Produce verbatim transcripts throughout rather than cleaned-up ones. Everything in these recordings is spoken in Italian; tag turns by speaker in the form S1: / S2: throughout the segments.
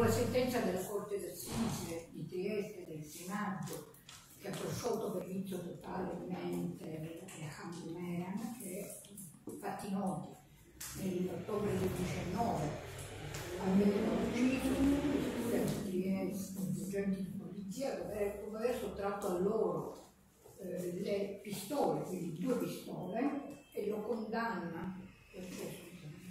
S1: la sentenza della Corte d'Assise di Trieste del sei maggio, che ha prosciolto per vizio totale mente Alejandro Meran, che fatti noti nell'ottobre del diciannove ha ucciso un questura di Trieste, gli agenti di polizia, dopo aver sottratto a loro eh, le pistole, quindi due pistole, e lo condanna perché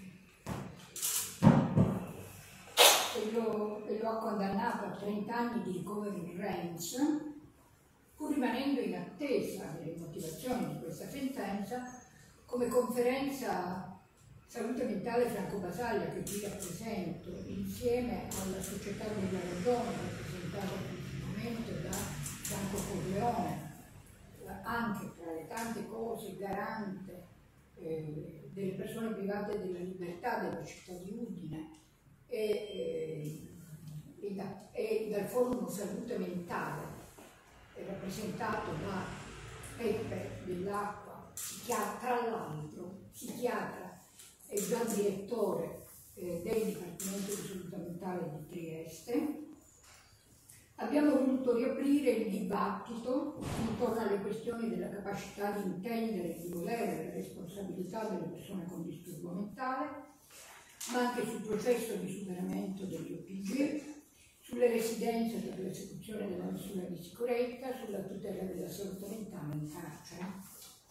S1: E lo, e lo ha condannato a trenta anni di ricovero in Rennes, pur rimanendo in attesa delle motivazioni di questa sentenza. Come conferenza Salute Mentale Franco Basaglia, che qui rappresento, insieme alla Società della Ragione, rappresentata in questo momento da Franco Corleone, anche tra le tante cose garante eh, delle persone private della libertà della città di Udine, E, e, e, da, e dal Forum Salute Mentale, rappresentato da Peppe Dell'Acqua, psichiatra, tra l'altro psichiatra e già direttore eh, del Dipartimento di Salute Mentale di Trieste. Abbiamo voluto riaprire il dibattito intorno alle questioni della capacità di intendere e di volere le responsabilità delle persone con disturbo mentale, ma anche sul processo di superamento degli O P G, sulle residenze per l'esecuzione della misura di sicurezza, sulla tutela della salute mentale in carcere.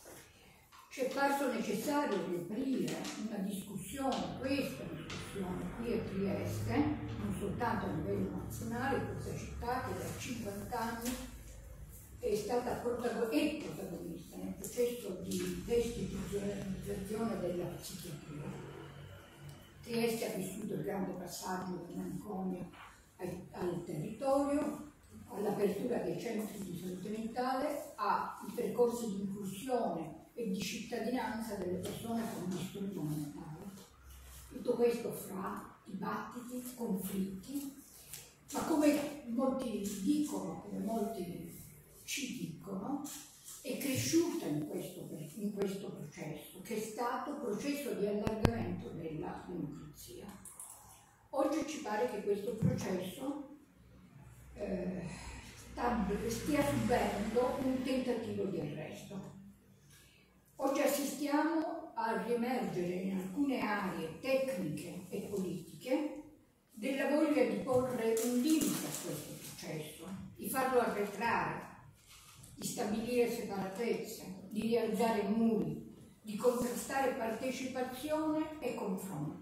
S1: Ci è parso necessario riaprire una discussione, questa discussione qui a Trieste, non soltanto a livello nazionale, questa città che da cinquanta anni è stata protagonista nel processo di deistituzionalizzazione della psichiatria. Trieste ha vissuto il grande passaggio del manicomio al, al territorio, all'apertura dei centri di salute mentale, ai percorsi di inclusione e di cittadinanza delle persone con disturbo mentale. Tutto questo fra dibattiti, conflitti, ma come molti dicono, come molti ci dicono, è cresciuta in questo, in questo processo, che è stato processo di allargamento della democrazia. Oggi ci pare che questo processo eh, stia subendo un tentativo di arresto. Oggi assistiamo al riemergere in alcune aree tecniche e politiche della voglia di porre un limite a questo processo, di farlo arretrare, di stabilire separatezze, di rialzare muri, di contrastare partecipazione e confronto.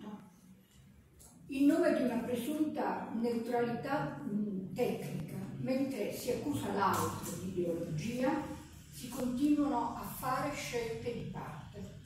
S1: In nome di una presunta neutralità mh, tecnica, mentre si accusa l'altro di ideologia, si continuano a fare scelte di parte.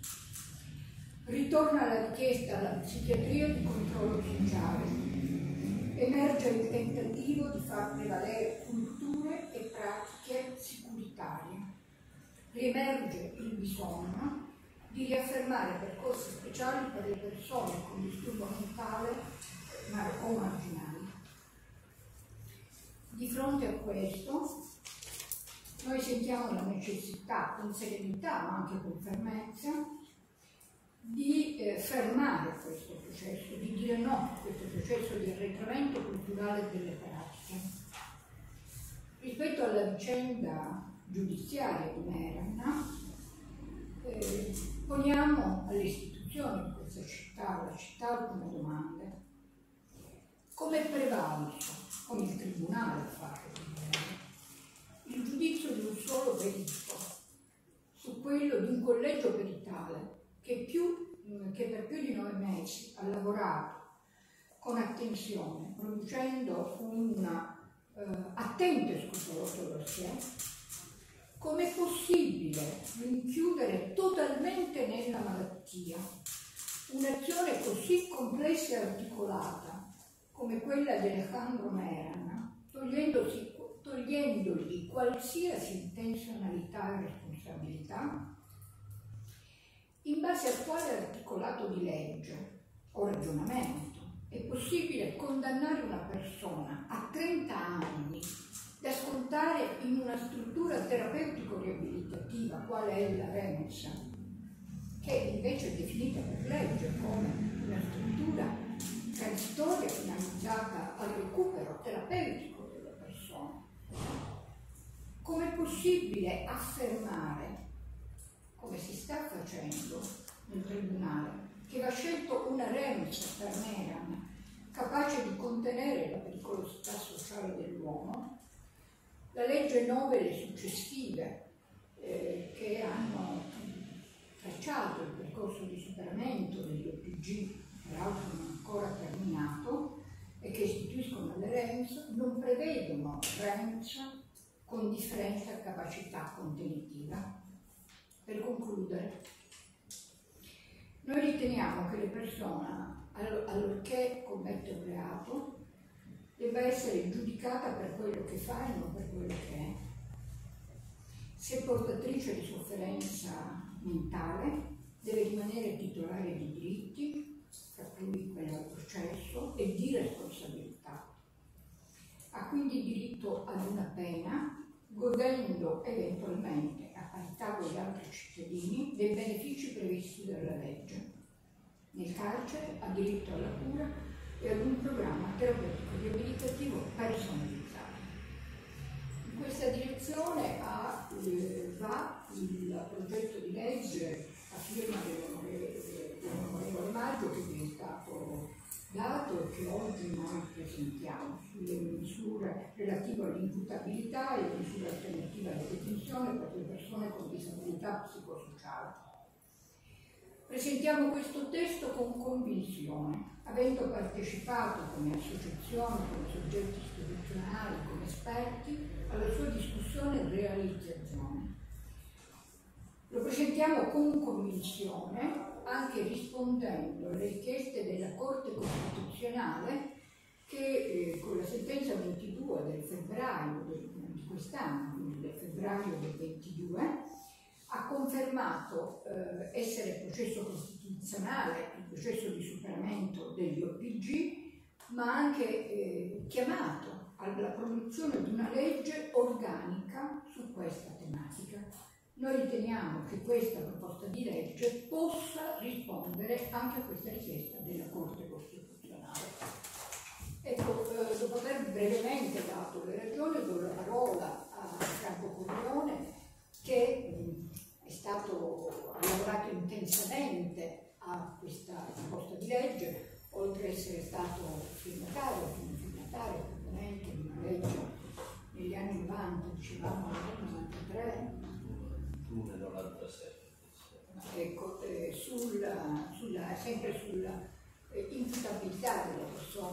S1: Ritorna la richiesta alla psichiatria di controllo sociale. Emerge il tentativo di far prevalere culture e pratiche sicuritarie. Riemerge il bisogno di riaffermare percorsi speciali per le persone con disturbo mentale o marginali. Di fronte a questo, noi sentiamo la necessità, con serenità ma anche con fermezza, di eh, fermare questo processo, di dire no a questo processo di arretramento culturale delle pratiche. Rispetto alla vicenda giudiziaria di Meran, eh, poniamo alle istituzioni di questa città, la città, alcune domande. Come è prevalso, come il Tribunale ha fatto, il giudizio di un solo perito su quello di un collegio peritale che, più, che per più di nove mesi ha lavorato con attenzione, producendo un eh, attento e scrupoloso dossier? Com'è possibile rinchiudere totalmente nella malattia un'azione così complessa e articolata come quella di Alejandro Meran, togliendosi, togliendogli qualsiasi intenzionalità e responsabilità? In base a quale articolato di legge o ragionamento è possibile condannare una persona a trenta anni da scontare in una struttura terapeutico-riabilitativa, quale è la Rennes, che invece è definita per legge come una struttura transitoria finalizzata al recupero terapeutico della persona. Com'è possibile affermare, come si sta facendo nel tribunale, che va scelto una REMS per Meran capace di contenere la pericolosità sociale dell'uomo? La legge nove e le successive eh, che hanno tracciato il percorso di superamento degli O P G, peraltro non ancora terminato, e che istituiscono le REMS, non prevedono REMS con differente capacità contenitiva. Per concludere, noi riteniamo che le persone, allorché commette un reato, debba essere giudicata per quello che fa e non per quello che è. Se portatrice di sofferenza mentale, deve rimanere titolare di diritti, tra cui quello al processo, e di responsabilità. Ha quindi diritto ad una pena, godendo eventualmente, a parità con gli altri cittadini, dei benefici previsti dalla legge. Nel carcere ha diritto alla cura e ad un programma terapeutico riabilitativo personalizzato. In questa direzione ha, eh, va il progetto di legge a firma dell'onorevole Maggio, che vi è stato dato e che oggi noi presentiamo, sulle misure relative all'imputabilità e alle misure alternative alla detenzione per le persone con disabilità psicosociale. Presentiamo questo testo con convinzione, avendo partecipato come associazione, come soggetti istituzionali, come esperti, alla sua discussione e realizzazione. Lo presentiamo con convinzione, anche rispondendo alle richieste della Corte Costituzionale che eh, con la sentenza ventidue del febbraio di quest'anno, quindi del febbraio del ventidue, ha confermato eh, essere processo costituzionale il processo di superamento degli O P G, ma anche eh, chiamato alla produzione di una legge organica su questa tematica. Noi riteniamo che questa proposta di legge possa rispondere anche a questa richiesta della Corte Costituzionale. Ecco, eh, dopo aver brevemente dato le ragioni, do la parola a Franco Corleone, che mh, è stato, ha lavorato intensamente a questa proposta di legge, oltre ad essere stato firmatario, firmatario, componente di una legge negli anni novanta, dicevamo nel novantatré,
S2: novantasette.
S1: Ecco, eh, sulla, sulla, sempre sulla eh, imputabilità della persona,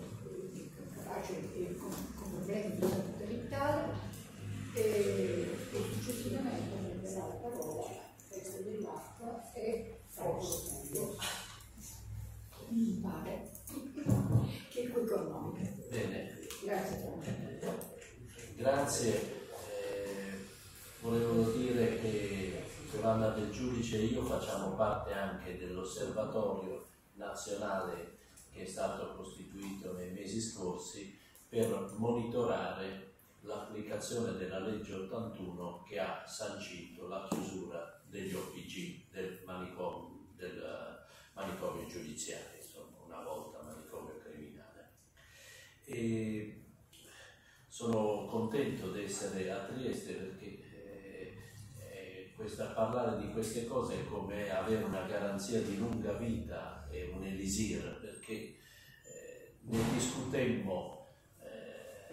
S1: capace eh, con, con problemi di salute mentale, e, e successivamente prenderà la parola Pedro dell'Acqua e Franco Rotello. Mi pare che il cui cognome.
S2: Bene.
S1: Grazie Franco.
S2: Grazie. Volevo dire che Giovanna Del Giudice e io facciamo parte anche dell'osservatorio nazionale che è stato costituito nei mesi scorsi per monitorare l'applicazione della legge ottantuno che ha sancito la chiusura degli O P G del manicomio, del manicomio giudiziario, insomma, una volta manicomio criminale. E sono contento di essere a Trieste perché Questa, parlare di queste cose è come avere una garanzia di lunga vita e un elisir, perché eh, ne discutemmo eh,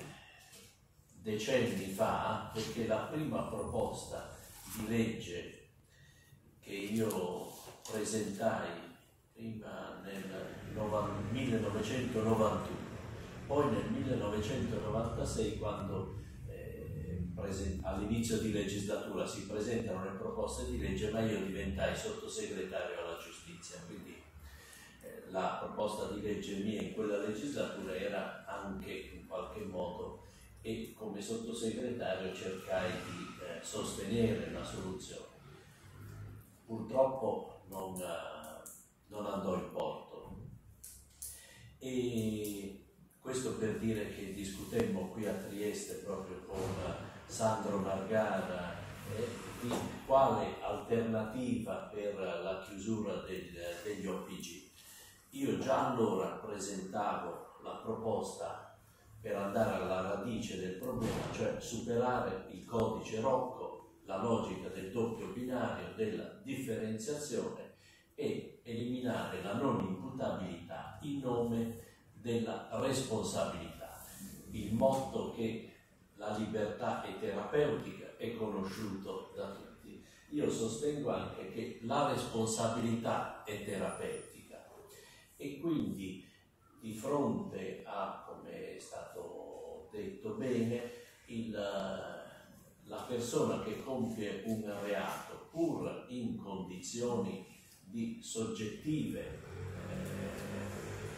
S2: decenni fa, perché la prima proposta di legge che io presentai prima nel millenovecentonovantuno, poi nel millenovecentonovantasei, quando all'inizio di legislatura si presentano le proposte di legge, ma io diventai sottosegretario alla giustizia, quindi eh, la proposta di legge mia in quella legislatura era anche in qualche modo, e come sottosegretario cercai di eh, sostenere una soluzione. Purtroppo non, eh, non andò in porto, e questo per dire che discutemmo qui a Trieste proprio con Sandro Margara eh, di quale alternativa per la chiusura del, degli O P G. io già allora presentavo la proposta per andare alla radice del problema, cioè superare il codice Rocco, la logica del doppio binario, della differenziazione, e eliminare la non imputabilità in nome della responsabilità. Il motto che la libertà è terapeutica è conosciuto da tutti. Io sostengo anche che la responsabilità è terapeutica, e quindi di fronte a, come è stato detto bene, il, la persona che compie un reato pur in condizioni di soggettive eh,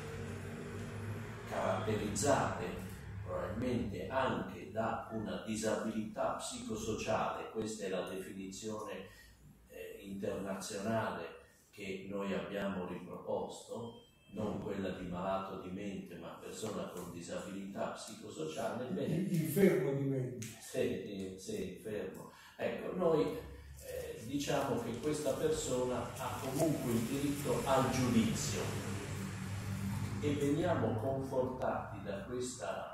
S2: caratterizzate probabilmente anche da una disabilità psicosociale, questa è la definizione eh, internazionale che noi abbiamo riproposto, non quella di malato di mente, ma persona con disabilità psicosociale. Bene,
S3: infermo di mente.
S2: Sì, sì, fermo. Ecco, noi eh, diciamo che questa persona ha comunque il diritto al giudizio, e veniamo confortati da questa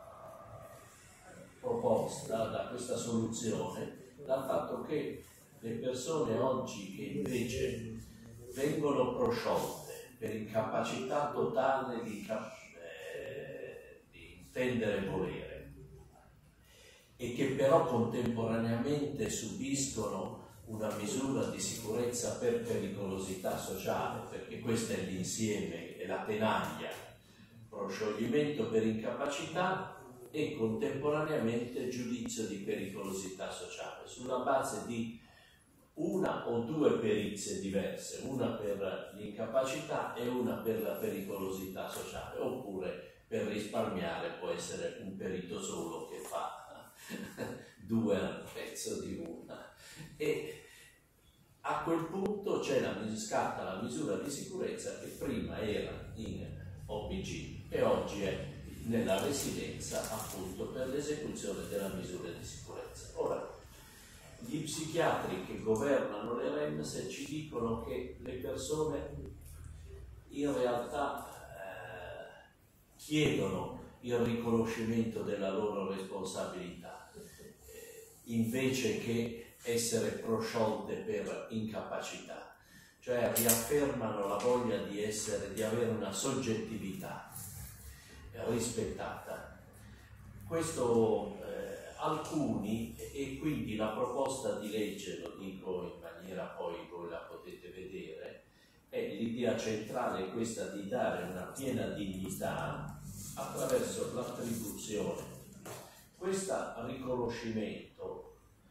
S2: proposta, da questa soluzione, dal fatto che le persone oggi che invece vengono prosciolte per incapacità totale di, eh, di intendere volere, e che però contemporaneamente subiscono una misura di sicurezza per pericolosità sociale, perché questo è l'insieme, è la tenaglia, proscioglimento per incapacità e contemporaneamente giudizio di pericolosità sociale, sulla base di una o due perizie diverse, una per l'incapacità e una per la pericolosità sociale, oppure per risparmiare può essere un perito solo che fa due al prezzo di una. E a quel punto c'è la, scatta la misura di sicurezza che prima era in O P G e oggi è nella residenza, appunto per l'esecuzione della misura di sicurezza. Ora, gli psichiatri che governano le R E M S ci dicono che le persone in realtà eh, chiedono il riconoscimento della loro responsabilità eh, invece che essere prosciolte per incapacità, cioè riaffermano la voglia di essere, di avere una soggettività rispettata. Questo eh, alcuni, e quindi la proposta di legge, lo dico in maniera, poi voi la potete vedere, è l'idea centrale è questa di dare una piena dignità attraverso l'attribuzione. Questo riconoscimento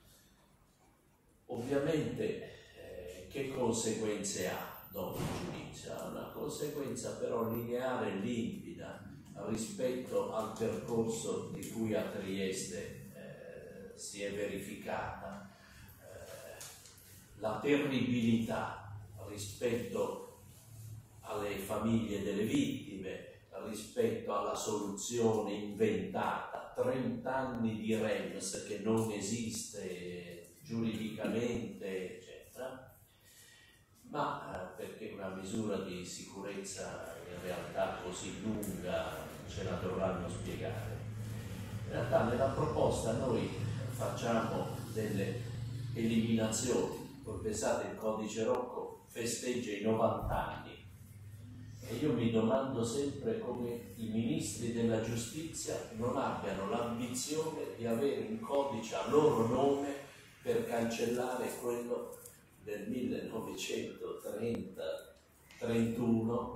S2: ovviamente eh, che conseguenze ha dopo il giudizio? Ha una conseguenza però lineare e limpida rispetto al percorso di cui a Trieste eh, si è verificata eh, la terribilità rispetto alle famiglie delle vittime, rispetto alla soluzione inventata, trenta anni di R E M S che non esiste giuridicamente, eccetera, ma eh, perché una misura di sicurezza in realtà così lunga ce la dovranno spiegare. In realtà nella proposta noi facciamo delle eliminazioni. Voi pensate, il codice Rocco festeggia i novanta anni e io mi domando sempre come i ministri della giustizia non abbiano l'ambizione di avere un codice a loro nome per cancellare quello del millenovecentotrenta trentuno.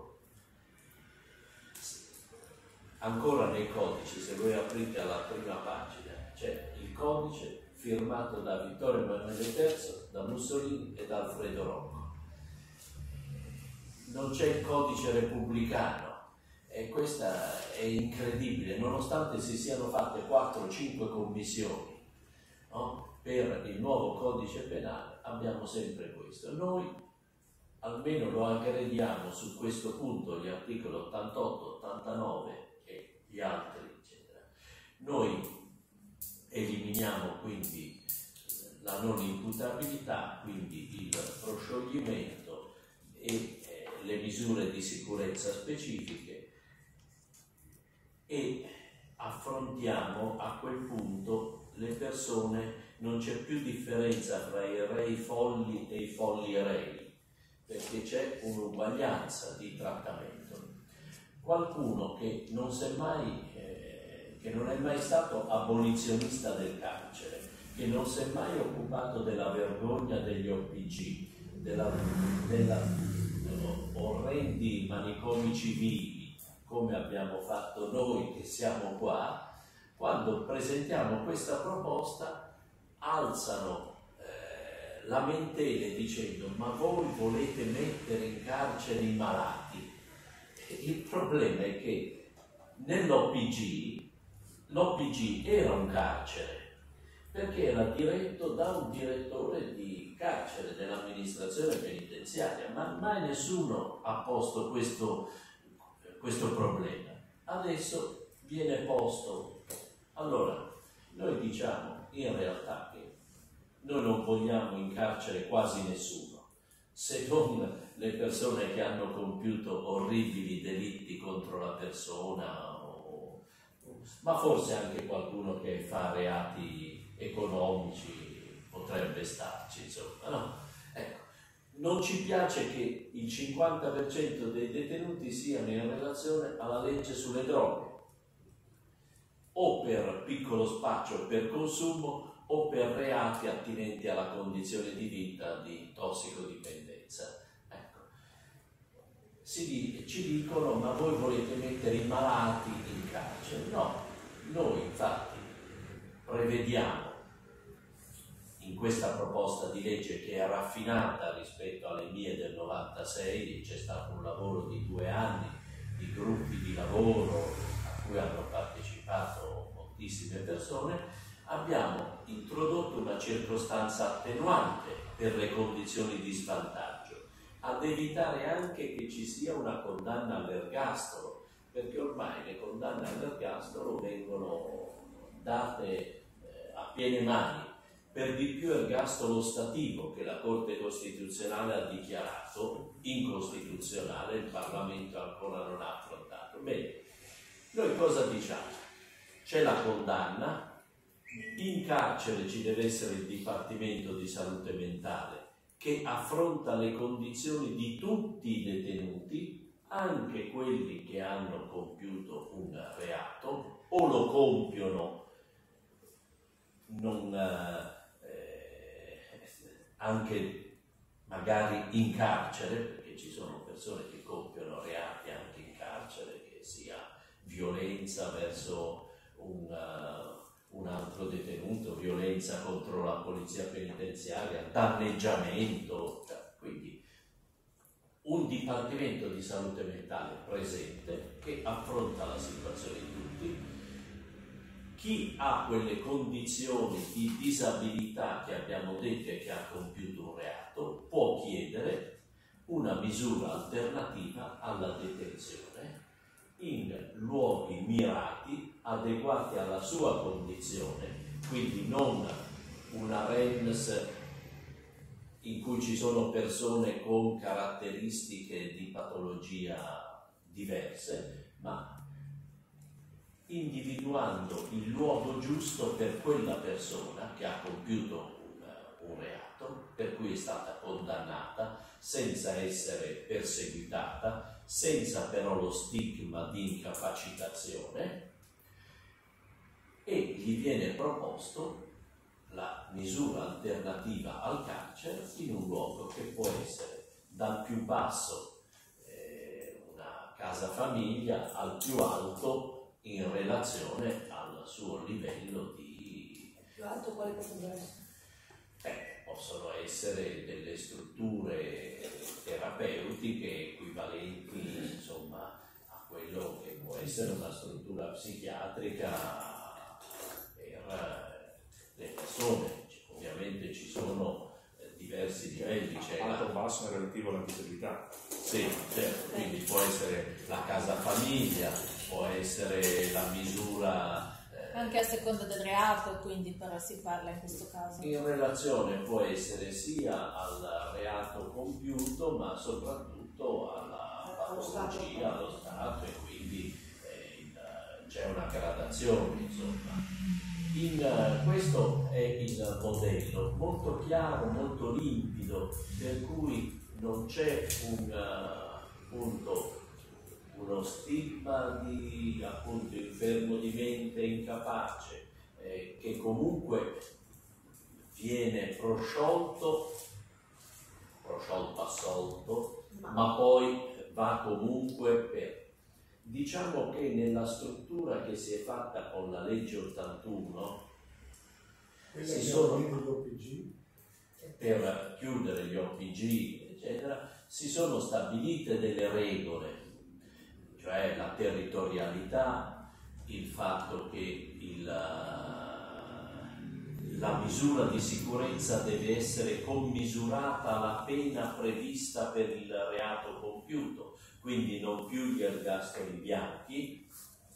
S2: Ancora nei codici, se voi aprite alla prima pagina, c'è il codice firmato da Vittorio Emanuele terzo, da Mussolini e da Alfredo Rocco. Non c'è il codice repubblicano, e questa è incredibile, nonostante si siano fatte quattro o cinque commissioni, no? Per il nuovo codice penale abbiamo sempre questo. Noi almeno lo aggrediamo su questo punto, gli articoli ottantotto, ottantanove e gli altri, eccetera. Noi eliminiamo quindi la non imputabilità, quindi il proscioglimento e eh, le misure di sicurezza specifiche e affrontiamo a quel punto le persone, non c'è più differenza tra i rei folli e i folli rei, perché c'è un'uguaglianza di trattamento. Qualcuno che non si è mai, eh, che non è mai stato abolizionista del carcere, che non si è mai occupato della vergogna degli O P G, della, della no, orrendi manicomi civili, come abbiamo fatto noi che siamo qua, quando presentiamo questa proposta alzano eh, lamentele dicendo: ma voi volete mettere in carcere i malati? Il problema è che nell'O P G l'O P G era un carcere, perché era diretto da un direttore di carcere dell'amministrazione penitenziaria, ma mai nessuno ha posto questo, questo problema. Adesso viene posto. Allora, noi diciamo in realtà che noi non vogliamo in carcere quasi nessuno, se non le persone che hanno compiuto orribili delitti contro la persona, o, ma forse anche qualcuno che fa reati economici potrebbe starci, insomma, no? Ecco, non ci piace che il cinquanta per cento dei detenuti siano in relazione alla legge sulle droghe, o per piccolo spaccio, per consumo, o per reati attinenti alla condizione di vita di tossicodipendenza. Ecco, si, ci dicono: ma voi volete mettere i malati in carcere? No, noi infatti prevediamo in questa proposta di legge, che è raffinata rispetto alle mie del novantasei, c'è stato un lavoro di due anni di gruppi di lavoro a cui hanno partecipato moltissime persone, abbiamo introdotto una circostanza attenuante per le condizioni di svantaggio, ad evitare anche che ci sia una condanna all'ergastolo, perché ormai le condanne all'ergastolo vengono date eh, a piene mani, per di più ergastolo stativo, che la Corte Costituzionale ha dichiarato incostituzionale, il Parlamento ancora non ha affrontato. Bene, noi cosa diciamo? C'è la condanna, in carcere ci deve essere il Dipartimento di Salute Mentale che affronta le condizioni di tutti i detenuti, anche quelli che hanno compiuto un reato o lo compiono non, eh, anche magari in carcere, perché ci sono persone che compiono reati anche in carcere, che sia violenza verso un, uh, un altro detenuto, violenza contro la polizia penitenziaria, danneggiamento, quindi un Dipartimento di Salute Mentale presente che affronta la situazione di tutti. Chi ha quelle condizioni di disabilità che abbiamo detto e che ha compiuto un reato può chiedere una misura alternativa alla detenzione in luoghi mirati, adeguati alla sua condizione, quindi non una R E M S in cui ci sono persone con caratteristiche di patologia diverse, ma individuando il luogo giusto per quella persona che ha compiuto un, un reato, per cui è stata condannata senza essere perseguitata, senza però lo stigma di incapacitazione, e gli viene proposto la misura alternativa al carcere in un luogo che può essere dal più basso eh, una casa famiglia al più alto in relazione al suo livello di...
S1: Più alto quale potrebbe essere?
S2: Eh, possono essere delle strutture terapeutiche equivalenti, insomma, a quello che può essere una struttura psichiatrica per le persone. Ovviamente ci sono eh, diversi livelli. C'è
S3: alto o
S2: la...
S3: basso è relativo alla disabilità.
S2: Sì, certo, quindi può essere la casa famiglia, può essere la misura... Eh,
S4: anche a seconda del reato, quindi però si parla in questo caso.
S2: In relazione può essere sia al reato compiuto, ma soprattutto alla patologia allo Stato, e quindi eh, il, c'è una gradazione, insomma. In, uh, questo è il modello molto chiaro, molto limpido, per cui non c'è un uh, punto, uno stigma di appunto infermo di mente, incapace, eh, che comunque viene prosciolto, prosciolto assolto, ma poi va comunque per... Diciamo che nella struttura che si è fatta con la legge ottantuno, si sono, per chiudere gli O P G, eccetera, si sono stabilite delle regole, cioè la territorialità, il fatto che il, la misura di sicurezza deve essere commisurata alla pena prevista per il reato compiuto, quindi non più gli ergastoli bianchi,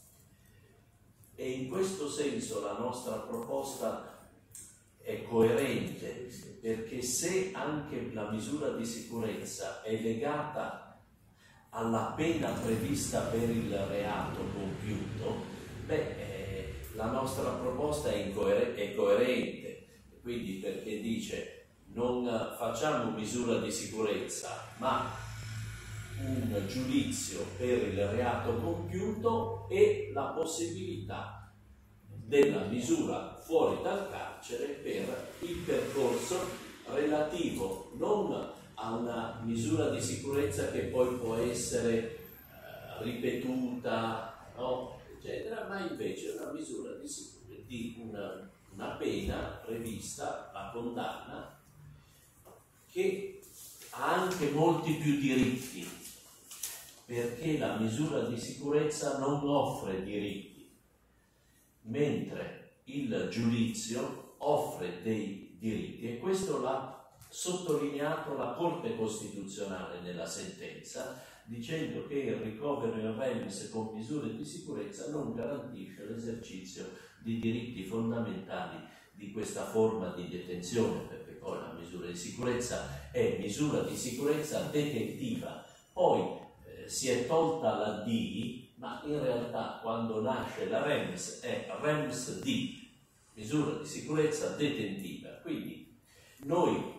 S2: e in questo senso la nostra proposta è coerente, perché se anche la misura di sicurezza è legata alla pena prevista per il reato compiuto, beh, eh, la nostra proposta è, incoer- è coerente, quindi perché dice non facciamo misura di sicurezza, ma un giudizio per il reato compiuto e la possibilità della misura fuori dal carcere per il percorso relativo non a una misura di sicurezza che poi può essere eh, ripetuta, no, eccetera, ma invece una misura di, di una, una pena prevista, la condanna, che ha anche molti più diritti, perché la misura di sicurezza non offre diritti, mentre il giudizio offre dei diritti, e questo l'ha sottolineato la Corte Costituzionale nella sentenza, dicendo che il ricovero in R E M S con misure di sicurezza non garantisce l'esercizio di diritti fondamentali di questa forma di detenzione, perché poi la misura di sicurezza è misura di sicurezza detentiva. Poi si è tolta la D, ma in realtà quando nasce la R E M S è R E M S D, misura di sicurezza detentiva. Quindi noi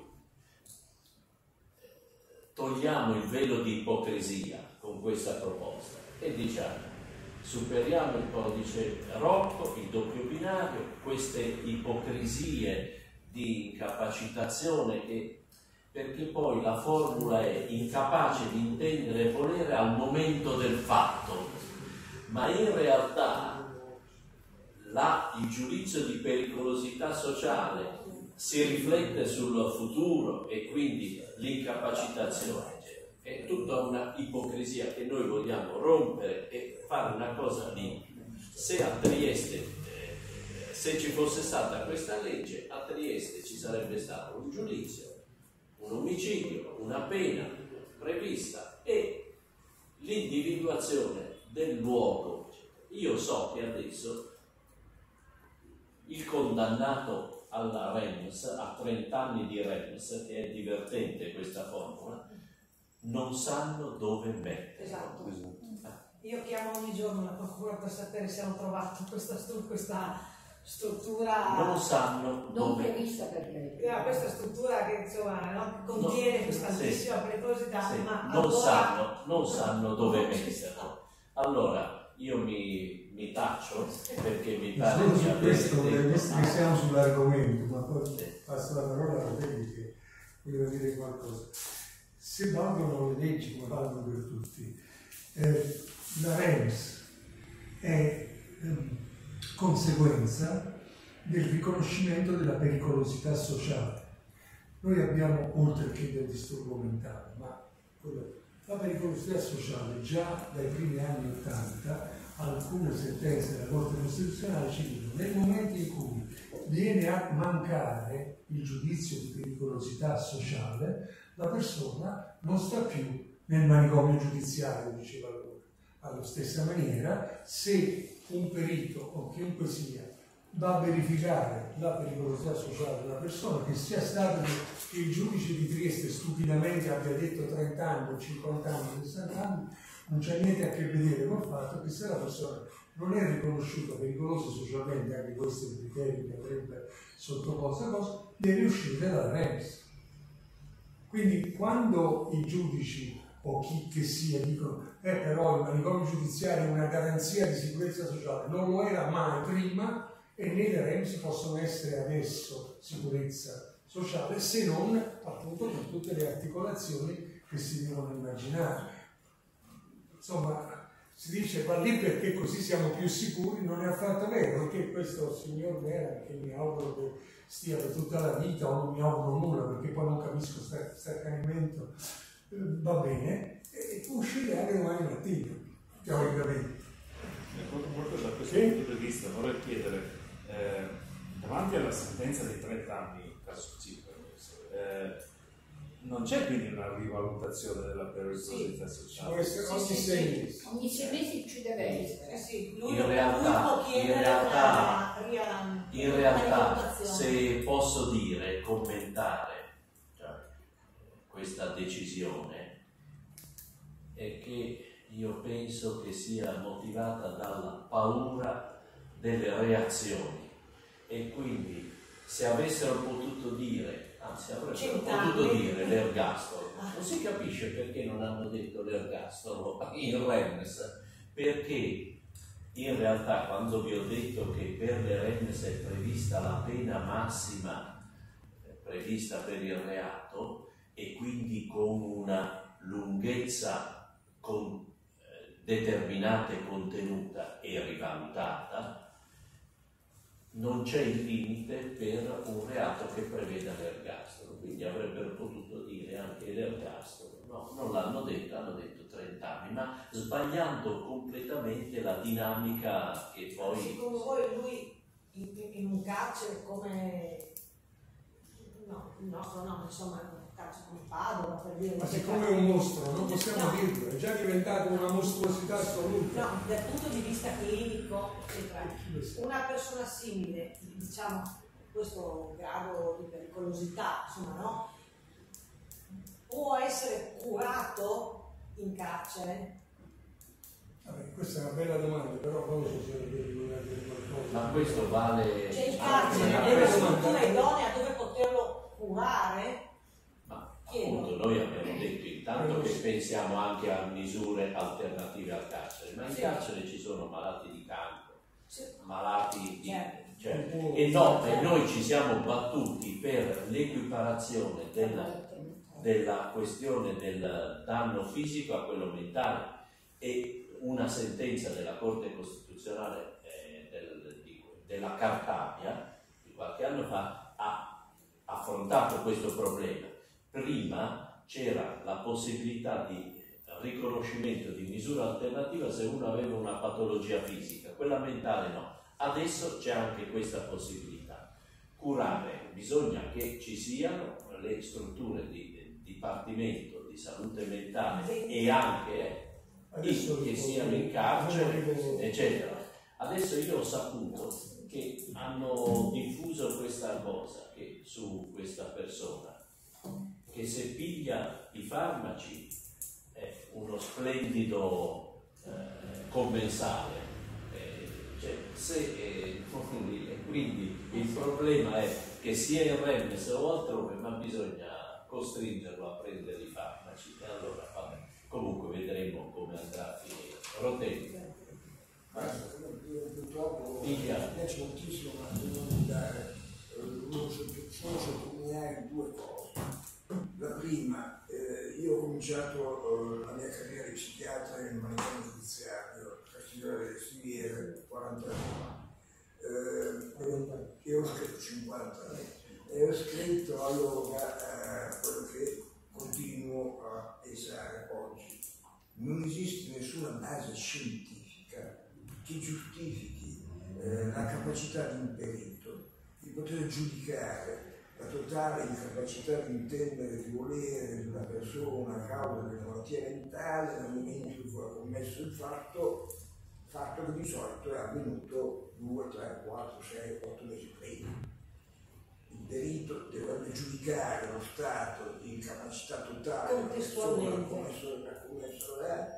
S2: togliamo il velo di ipocrisia con questa proposta e diciamo superiamo il codice Rocco, il doppio binario, queste ipocrisie di incapacitazione, che perché poi la formula è incapace di intendere e volere al momento del fatto, ma in realtà la, il giudizio di pericolosità sociale si riflette sul futuro e quindi l'incapacitazione è tutta una ipocrisia che noi vogliamo rompere e fare una cosa limpida. Se a Trieste, eh, se ci fosse stata questa legge, a Trieste ci sarebbe stato un giudizio, un omicidio, una pena prevista e l'individuazione del luogo. Io so che adesso il condannato alla R E M S, a trenta anni di R E M S, che è divertente questa formula, non sanno dove mettere.
S5: Esatto. Io chiamo ogni giorno la procura per sapere se hanno trovato questa, questa struttura
S2: non sanno
S1: non
S2: dove
S1: prevista per lei.
S5: eh, questa struttura che insomma no, contiene
S2: no,
S5: questa altissima sì, pericolosità,
S2: sì,
S5: ma
S2: non,
S5: allora...
S2: sanno, non sanno dove metterlo. Allora io mi, mi taccio perché mi pare
S6: solo
S2: di
S6: su
S2: avere
S6: questo,
S2: tempo.
S6: visto che siamo sull'argomento, ma poi
S2: Sì.
S6: passo la parola a te che voleva dire qualcosa. Se valgono le leggi come valgono per tutti, eh, la R E M S è ehm, conseguenza del riconoscimento della pericolosità sociale. Noi abbiamo, oltre che del disturbo mentale, ma quello, la pericolosità sociale già dai primi anni ottanta, alcune sentenze della Corte Costituzionale ci dicono nel momento in cui viene a mancare il giudizio di pericolosità sociale, la persona non sta più nel manicomio giudiziario, diceva lui. Alla stessa maniera, se un perito o chiunque sia va a verificare la pericolosità sociale della persona, che sia stato che il giudice di Trieste stupidamente abbia detto trenta anni, cinquanta anni, sessanta anni, non c'è niente a che vedere col fatto che se la persona non è riconosciuta pericolosa socialmente, anche questo è il criterio che avrebbe sottoposto a cosa, deve uscire dalla REMS. Quindi quando i giudici o chi che sia dicono eh però il manicomio giudiziario è una garanzia di sicurezza sociale, non lo era mai prima e nelle REMS possono essere adesso sicurezza sociale, se non appunto con tutte le articolazioni che si devono immaginare. Insomma, si dice va lì perché così siamo più sicuri, non è affatto vero, perché questo signor Mera, che mi auguro che stia per tutta la vita, o non mi auguro nulla perché poi non capisco questo accanimento, eh, va bene, e può uscire anche domani mattina, teoricamente.
S3: Molto da questo
S6: Sì?
S3: punto di vista vorrei chiedere, eh, davanti alla sentenza dei trenta anni, caso specifico, eh, non c'è quindi una rivalutazione della pericolosità
S6: Può
S3: sociale?
S6: essere
S5: Sì,
S6: ogni
S5: sì,
S6: sei
S5: sì.
S6: mesi.
S1: Ogni sei mesi ci deve essere.
S5: Sì, sì, lui,
S2: In realtà-
S5: lui può chiedere
S2: in realtà-
S5: una, ria-
S2: In
S5: una
S2: realtà,
S5: rivalutazione.
S2: se posso dire, commentare cioè, questa decisione, è che io penso che sia motivata dalla paura delle reazioni e quindi se avessero potuto dire, anzi avrebbero
S5: Cent'anni.
S2: potuto dire l'ergastolo, non si capisce perché non hanno detto l'ergastolo in REMS, perché in realtà quando vi ho detto che per le REMS è prevista la pena massima eh, prevista per il reato e quindi con una lunghezza con, eh, determinata e contenuta e rivalutata, non c'è il limite per un reato che preveda l'ergastolo, quindi avrebbero potuto dire anche l'ergastolo, no, non l'hanno detto, hanno detto trenta anni, ma sbagliando completamente la dinamica che poi...
S5: Secondo voi lui in, in un carcere come no, il nostro no, insomma un carcere come Padova per dire,
S6: Ma siccome è un mostro, non possiamo
S5: No.
S6: dirlo, è già diventato una mostruosità assoluta.
S5: no, dal punto di vista clinico, eccetera, una persona simile, diciamo, questo grado di pericolosità, insomma, no? Può essere curato in carcere?
S6: Vabbè, questa è una bella domanda, però poi non so se devi dire qualcosa.
S2: Ma questo vale...
S5: Cioè il
S2: anche
S5: carcere
S2: una
S5: è una
S2: persona-
S5: struttura idonea dove poterlo curare?
S2: Ma appunto noi abbiamo detto intanto che pensiamo anche a misure alternative al carcere, ma in
S5: Sì.
S2: carcere ci sono malati di cancro,
S5: Sì.
S2: malati di...
S5: Certo.
S2: cioè, e no, e noi ci siamo battuti per l'equiparazione della, della questione del danno fisico a quello mentale e una sentenza della Corte Costituzionale eh, del, di, della Cartabia di qualche anno fa ha affrontato questo problema. Prima c'era la possibilità di riconoscimento di misura alternativa se uno aveva una patologia fisica, quella mentale no. Adesso c'è anche questa possibilità. Curare, bisogna che ci siano le strutture di dipartimento di salute mentale e anche
S6: Adesso
S2: che siano in carcere, eccetera. Adesso io ho saputo che hanno diffuso questa cosa che, su questa persona, che se piglia i farmaci è uno splendido eh, commensale. Eh, cioè, se, eh, quindi il problema è che sia in REMS o altrove, ma bisogna costringerlo a prendere i farmaci. E allora, vabbè, comunque vedremo come andrà a finire. Rotelli.
S7: Purtroppo mi
S2: Figlia.
S7: piace moltissimo, ma devo dare solo sottolineare due cose. La prima, eh, io ho cominciato eh, la mia carriera di psichiatra nel manicomio giudiziario Castiglione delle Stiviere quaranta anni fa. Eh, io ho scritto cinquanta anni e ho scritto allora eh, quello che continuo a pensare oggi. Non esiste nessuna base scientifica che giustifichi eh, la capacità di un perito di poter giudicare la totale incapacità di intendere, di volere di una persona a causa della malattia mentale nel momento in cui ha commesso il fatto, fatto che di solito è avvenuto due, tre, quattro, sei, otto mesi prima. Il perito dovrebbe giudicare lo stato di incapacità totale della persona che ha commesso, ha commesso eh,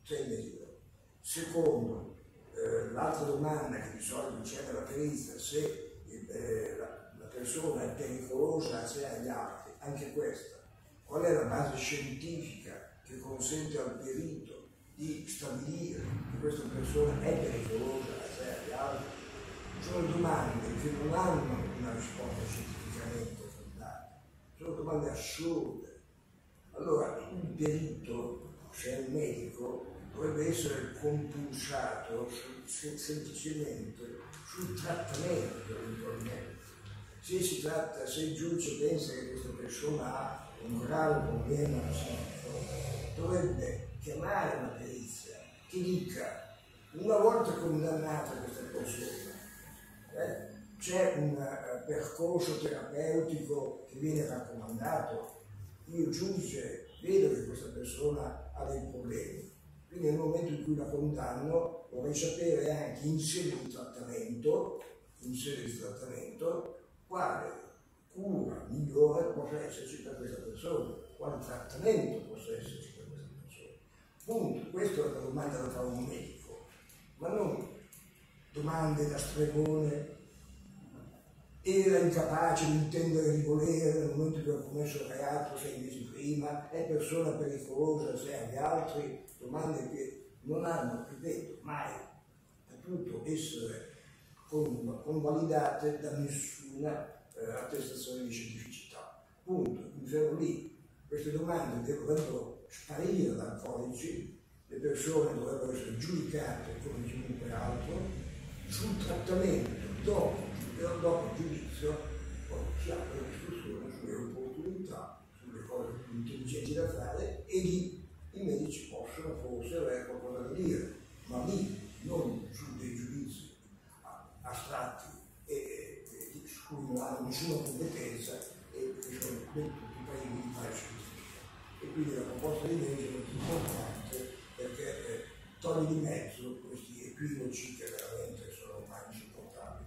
S7: sei mesi dopo. Secondo, eh, l'altra domanda che di solito c'è nella perizia, se eh, la, la persona è pericolosa a sé e agli altri, anche questa, qual è la base scientifica che consente al perito di stabilire che questa persona è pericolosa a sé e agli altri? Sono domande che non hanno una risposta scientificamente fondata, sono domande assurde. Allora, il perito, se è un medico, dovrebbe essere compulsato su, semplicemente sul trattamento eventualmente. Se si tratta, se il giudice pensa che questa persona ha un grave problema psichico, dovrebbe chiamare una perizia che dica, una volta condannata questa persona, eh, c'è un uh, percorso terapeutico che viene raccomandato, io giudice vedo che questa persona ha dei problemi, quindi nel momento in cui la condanno vorrei sapere anche in sede di trattamento, in sede di trattamento, quale cura migliore possa esserci per questa persona, quale trattamento possa esserci per questa persona. Punto, questa è la domanda da fare un medico, ma non domande da stregone. Era incapace di intendere di volere nel momento in cui ha commesso il reato sei mesi prima, è persona pericolosa se agli altri, domande che non hanno, ripeto, mai potuto essere convalidate da nessuna eh, attestazione di scientificità. Punto, mi fermo lì. Queste domande dovrebbero sparire dal codice, le persone dovrebbero essere giudicate come chiunque altro sul trattamento dopo dopo il giudizio, poi si apre la discussione sulle opportunità, sulle cose più intelligenti da fare e lì i medici possono forse avere qualcosa da dire, ma lì non su dei giudizi astratti e, e, e su cui non hanno nessuna competenza e che sono del tutto privi di fare scientifica. E quindi la proposta di legge è molto importante perché eh, toglie di mezzo questi equivoci che veramente sono ormai insopportabili.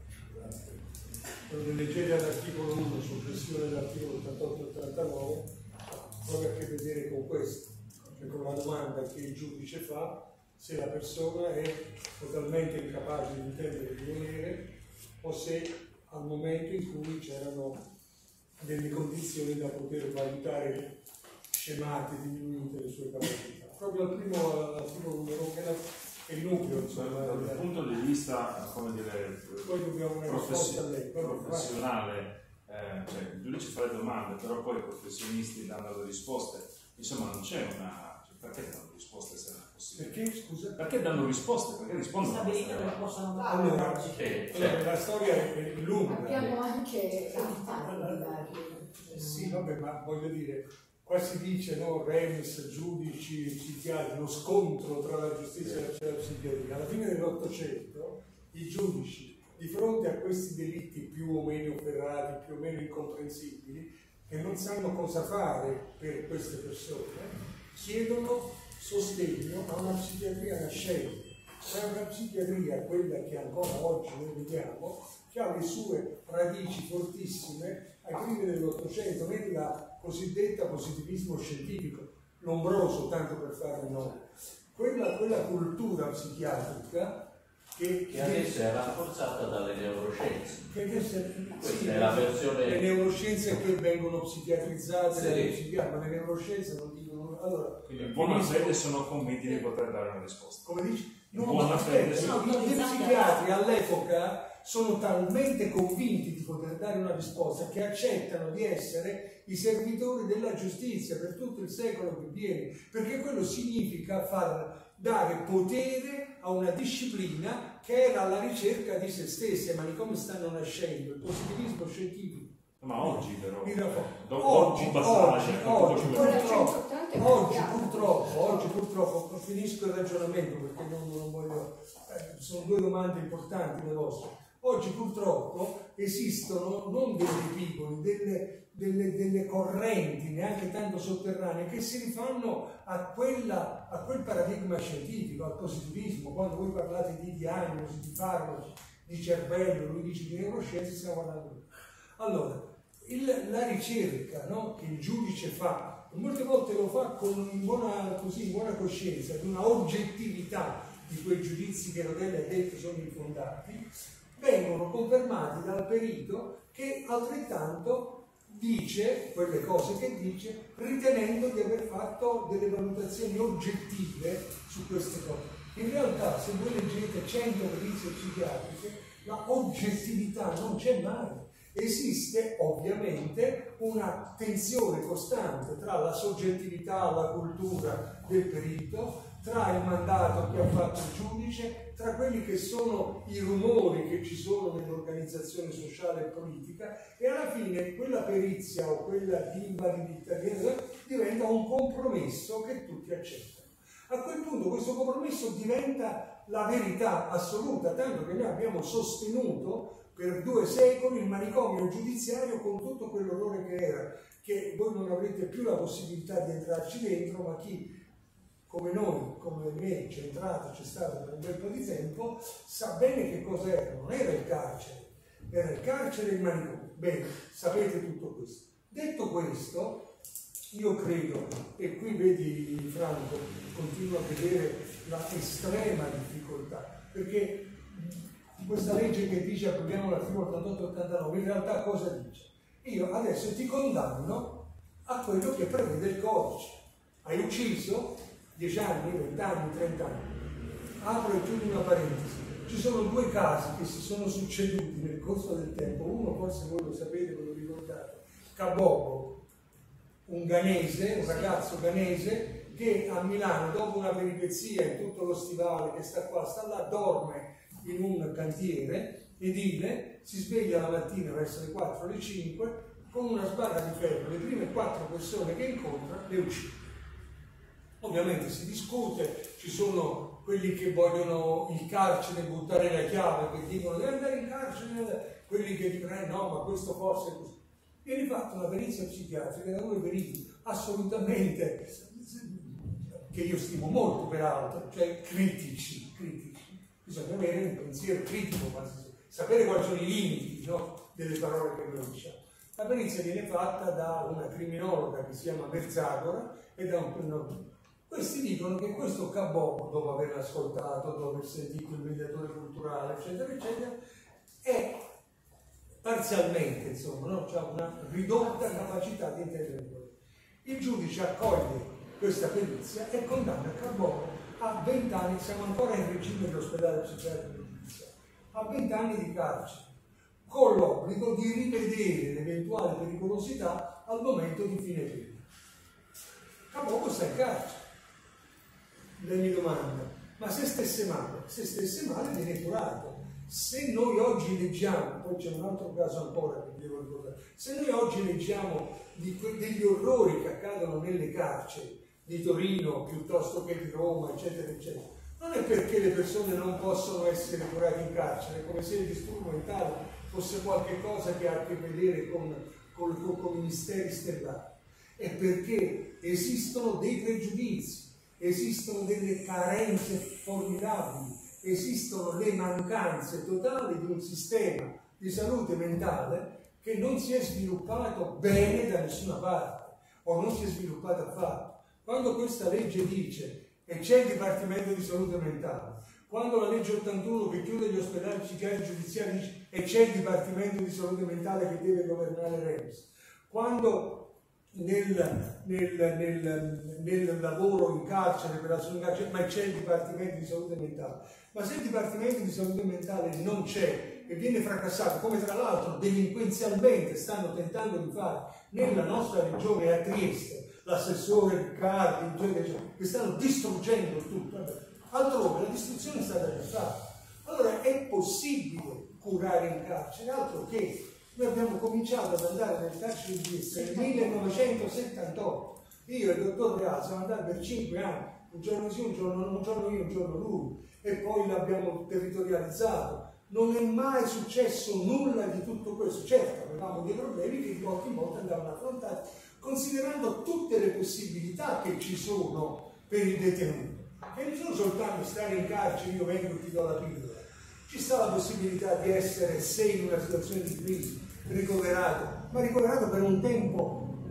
S6: Quando leggete l'articolo uno, soppressione dell'articolo ottantotto e ottantanove, proprio a che vedere con questo, cioè con la domanda che il giudice fa se la persona è totalmente incapace di intendere di volere o se al momento in cui c'erano delle condizioni da poter valutare scemate, diminuite le sue capacità. Proprio al primo articolo numero che è il nucleo, insomma,
S3: dal
S6: dal
S3: punto di vista, come dire,
S6: poi dobbiamo una risposta a lei.
S3: professionale, eh, cioè il giudice fa le domande, però poi i professionisti danno le risposte, insomma non c'è una, cioè, perché danno risposte se non è possibile?
S6: Perché, scusa?
S3: Perché danno risposte? Perché rispondono?
S5: Stabilito che non possono dare.
S6: Allora,
S2: Sì,
S6: allora, la storia è lunga.
S1: Abbiamo anche tanti vari.
S6: Sì, vabbè, ma voglio dire, qua si dice, no, Rems, giudici, psichiatri, lo scontro tra la giustizia e la psichiatria. Alla fine dell'Ottocento i giudici, di fronte a questi delitti più o meno ferrati, più o meno incomprensibili, che non sanno cosa fare per queste persone, chiedono sostegno a una psichiatria nascente. È una psichiatria, quella che ancora oggi noi vediamo, che ha le sue radici fortissime ai primi dell'Ottocento, nella cosiddetta positivismo scientifico, Lombroso, tanto per fare un nome. Quella, quella cultura psichiatrica che,
S2: che adesso è rafforzata dalle neuroscienze.
S6: Che adesso,
S2: Questa
S6: sì,
S2: è la versione...
S6: Le neuroscienze che vengono psichiatrizzate
S2: Sì.
S6: dalle psichiatri, ma le neuroscienze non dicono... Allora,
S3: Quindi in buona fede sono convinti di poter dare una risposta.
S6: come dici?
S3: In
S6: No,
S3: buona
S6: ma
S3: fede,
S6: aspetta,
S3: sì.
S6: no, gli psichiatri all'epoca sono talmente convinti di poter dare una risposta che accettano di essere i servitori della giustizia per tutto il secolo che viene, perché quello significa far dare potere a una disciplina che era alla ricerca di se stessa. Ma di come stanno nascendo il positivismo scientifico?
S3: Ma oggi però,
S6: Dopo,
S3: oggi,
S6: oggi,
S3: passaggi,
S6: oggi,
S3: tutto
S6: oggi,
S3: quello che-
S6: purtroppo, oggi purtroppo, oggi purtroppo, finisco il ragionamento perché non, non voglio, eh, sono due domande importanti le vostre. Oggi purtroppo esistono non dei ripicoli, delle, delle, delle correnti, neanche tanto sotterranee, che si rifanno a, quella, a quel paradigma scientifico, al positivismo. Quando voi parlate di diagnosi, di farmaci, di cervello, lui dice di neuroscienze, stiamo parlando. Allora, il, la ricerca, no, che il giudice fa molte volte lo fa con in buona, così, in buona coscienza, di una oggettività di quei giudizi che Rodelli ha detto sono infondati, vengono confermati dal perito che altrettanto dice quelle cose che dice, ritenendo di aver fatto delle valutazioni oggettive su queste cose. In realtà, se voi leggete cento perizie psichiatriche, la oggettività non c'è mai. Esiste ovviamente una tensione costante tra la soggettività, la cultura del perito, tra il mandato che ha fatto il giudice, tra quelli che sono i rumori che ci sono nell'organizzazione sociale e politica, e alla fine quella perizia o quella di invalidità diventa un compromesso che tutti accettano. A quel punto questo compromesso diventa la verità assoluta, tanto che noi abbiamo sostenuto per due secoli il manicomio giudiziario con tutto quell'orrore che era, che voi non avrete più la possibilità di entrarci dentro, ma chi come noi, come me, c'è entrato, c'è stato per un bel po' di tempo, sa bene che cosa era. Non era il carcere, era il carcere e il manicomio. Bene, sapete tutto questo. Detto questo, io credo, e qui vedi Franco, continuo a vedere la estrema difficoltà, perché questa legge che dice approviamo l'articolo ottantotto ottantanove, in realtà cosa dice? Io adesso ti condanno a quello che prevede il codice. Hai ucciso dieci anni, venti anni, trenta anni. Apro e chiudo una parentesi. Ci sono due casi che si sono succeduti nel corso del tempo. Uno forse voi lo sapete, ve lo ricordate. Kabogo, un ghanese, un ragazzo ghanese che a Milano, dopo una peripezia in tutto lo stivale che sta qua, sta là, dorme in un cantiere edile, si sveglia la mattina verso le quattro, le cinque, con una sbarra di ferro. Le prime quattro persone che incontra le uccide. Ovviamente si discute, ci sono quelli che vogliono il carcere buttare la chiave, che dicono deve andare in carcere, quelli che dicono eh no, ma questo forse è così. Viene fatta una perizia psichiatrica da due periti assolutamente, che io stimo molto peraltro, cioè critici, critici. Bisogna avere un pensiero critico, sapere quali sono i limiti, no, delle parole che noi diciamo. La perizia viene fatta da una criminologa che si chiama Merzagora e da un... Questi dicono che questo Kabogo, dopo aver ascoltato, dopo aver sentito il mediatore culturale, eccetera, eccetera, è parzialmente, insomma, no? C'ha una ridotta capacità di intendere. Il giudice accoglie questa perizia e condanna Kabogo a venti anni, siamo ancora in regime dell'ospedale psichiatrico giudiziario, a venti anni di carcere, con l'obbligo di rivedere l'eventuale pericolosità al momento di fine pena. Kabogo sta in carcere. Lei mi domanda, ma se stesse male, se stesse male viene curato. Se noi oggi leggiamo, poi c'è un altro caso ancora che devo ricordare, se noi oggi leggiamo di que- degli orrori che accadono nelle carceri di Torino piuttosto che di Roma, eccetera, eccetera, non è perché le persone non possono essere curate in carcere, come se il disturbo mentale fosse qualche cosa che ha a che vedere con, con, con, con i misteri stellari, è perché esistono dei pregiudizi, esistono delle carenze formidabili, esistono le mancanze totali di un sistema di salute mentale che non si è sviluppato bene da nessuna parte o non si è sviluppato affatto. Quando questa legge dice e c'è il Dipartimento di Salute Mentale, quando la legge ottantuno che chiude gli ospedali psichiatrici giudiziari dice e c'è il Dipartimento di Salute Mentale che deve governare l'R E M S, quando Nel, nel, nel, nel lavoro in carcere per la salute in carcere, ma c'è il Dipartimento di Salute Mentale. Ma se il Dipartimento di Salute Mentale non c'è e viene fracassato, come tra l'altro delinquenzialmente stanno tentando di fare nella nostra regione a Trieste, l'assessore Riccardi, che stanno distruggendo tutto, altrove la distruzione è stata già fatta. Allora è possibile curare in carcere, altro che noi abbiamo cominciato ad andare nel carcere di Trieste nel millenovecentosettantotto. Io e il dottor Real siamo andati per cinque anni, un giorno sì, un giorno, un giorno io, un giorno lui, e poi l'abbiamo territorializzato. Non è mai successo nulla di tutto questo. Certo, avevamo dei problemi che di volta in volta andavano affrontati, considerando tutte le possibilità che ci sono per il detenuto. E non sono soltanto stare in carcere, io vengo e ti do la pillola. Ci sta la possibilità di essere, se in una situazione di crisi, ricoverato, ma ricoverato per un tempo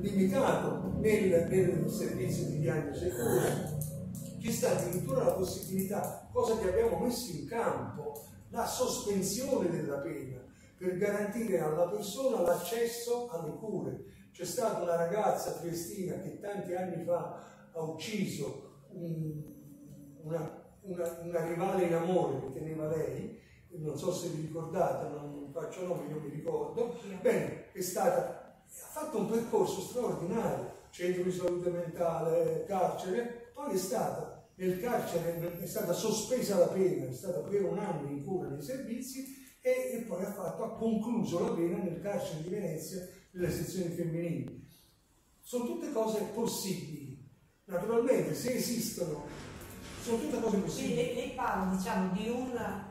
S6: limitato nel, nel servizio di diagnosi e cura, ci sta addirittura la possibilità, cosa che abbiamo messo in campo, la sospensione della pena per garantire alla persona l'accesso alle cure. C'è stata una ragazza triestina che tanti anni fa ha ucciso un, una, una, una rivale in amore che teneva lei, non so se vi ricordate, non faccio nomi, non mi ricordo. Bene, è stata, ha fatto un percorso straordinario, centro di salute mentale, carcere, poi è stata nel carcere, è stata sospesa la pena, è stata per un anno in cura nei servizi e, e poi ha, fatto, ha concluso la pena nel carcere di Venezia, nelle sezioni femminili. Sono tutte cose possibili. Naturalmente, se esistono, sono tutte cose possibili.
S5: Lei, lei parla, diciamo, di una,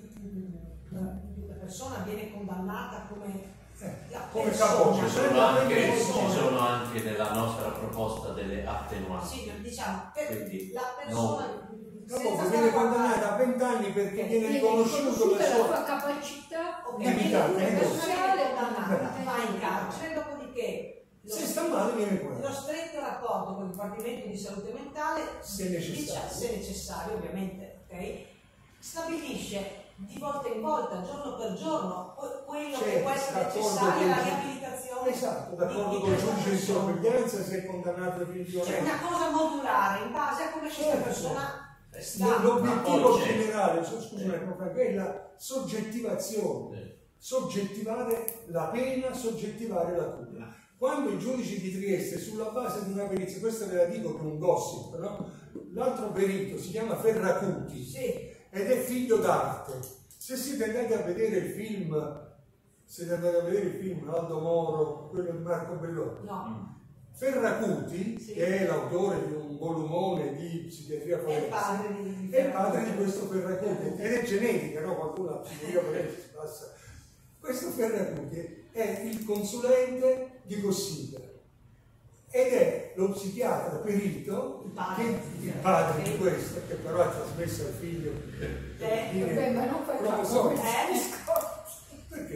S5: una persona viene condannata come
S6: Eh,
S5: la
S6: come
S5: persona.
S6: capo,
S2: Ci sono, anche, ci sono anche nella nostra proposta delle attenuanti.
S5: Sì, diciamo, per
S2: Quindi,
S5: la persona
S6: Dopo
S5: senza
S6: viene
S5: stare a
S6: condannata a venti anni perché viene
S1: Viene
S6: riconosciuto la
S1: la
S6: sua
S1: sua capacità
S5: ovviamente
S6: Evitare,
S5: una
S6: eh.
S5: persona viene condannata, va in carcere, dopodiché lo,
S6: se sta male viene
S5: lo
S6: curato,
S5: stretto rapporto con il Dipartimento di Salute Mentale,
S6: se necessario.
S5: dice- se necessario ovviamente, ok? Stabilisce di volta in volta, giorno per giorno, que- quello che
S6: Certo,
S5: può essere
S6: d'accordo
S5: necessario,
S6: con-
S5: la riabilitazione.
S6: Esatto, d'accordo
S5: di- di
S6: con il
S5: questa
S6: giudice di
S5: persona.
S6: sorveglianza se è condannato
S5: Cioè
S6: definitivamente.
S5: una cosa modulare in base a come questa
S6: Certo.
S5: persona
S2: Eh,
S5: sta.
S6: L'obiettivo
S2: Ma poi c'è-
S6: generale, scusami, è la soggettivazione,
S2: Sì.
S6: soggettivare la pena, soggettivare la cura. Quando i giudici di Trieste, sulla base di una perizia, questa ve la dico che è un gossip, no? L'altro perito si chiama Ferracuti
S5: Sì.
S6: ed è figlio d'arte. Se siete andati a vedere il film, siete andati a vedere il film Aldo Moro, quello di Marco Belloni,
S5: No,
S6: Ferracuti,
S5: Sì.
S6: che è l'autore di un volumone di psichiatria
S5: è il
S6: forense,
S5: padre di
S6: è il padre di questo Ferracuti ed è genetica, no? Qualcuno la psichiatria forense si passa. Questo Ferracuti è il consulente di Cossiga ed è lo psichiatra perito,
S5: Il padre.
S6: che, il padre di questo, che però ha trasmesso al figlio
S5: Eh,
S1: Vabbè, ma non facciamo
S6: professore.
S5: Eh,
S6: Perché?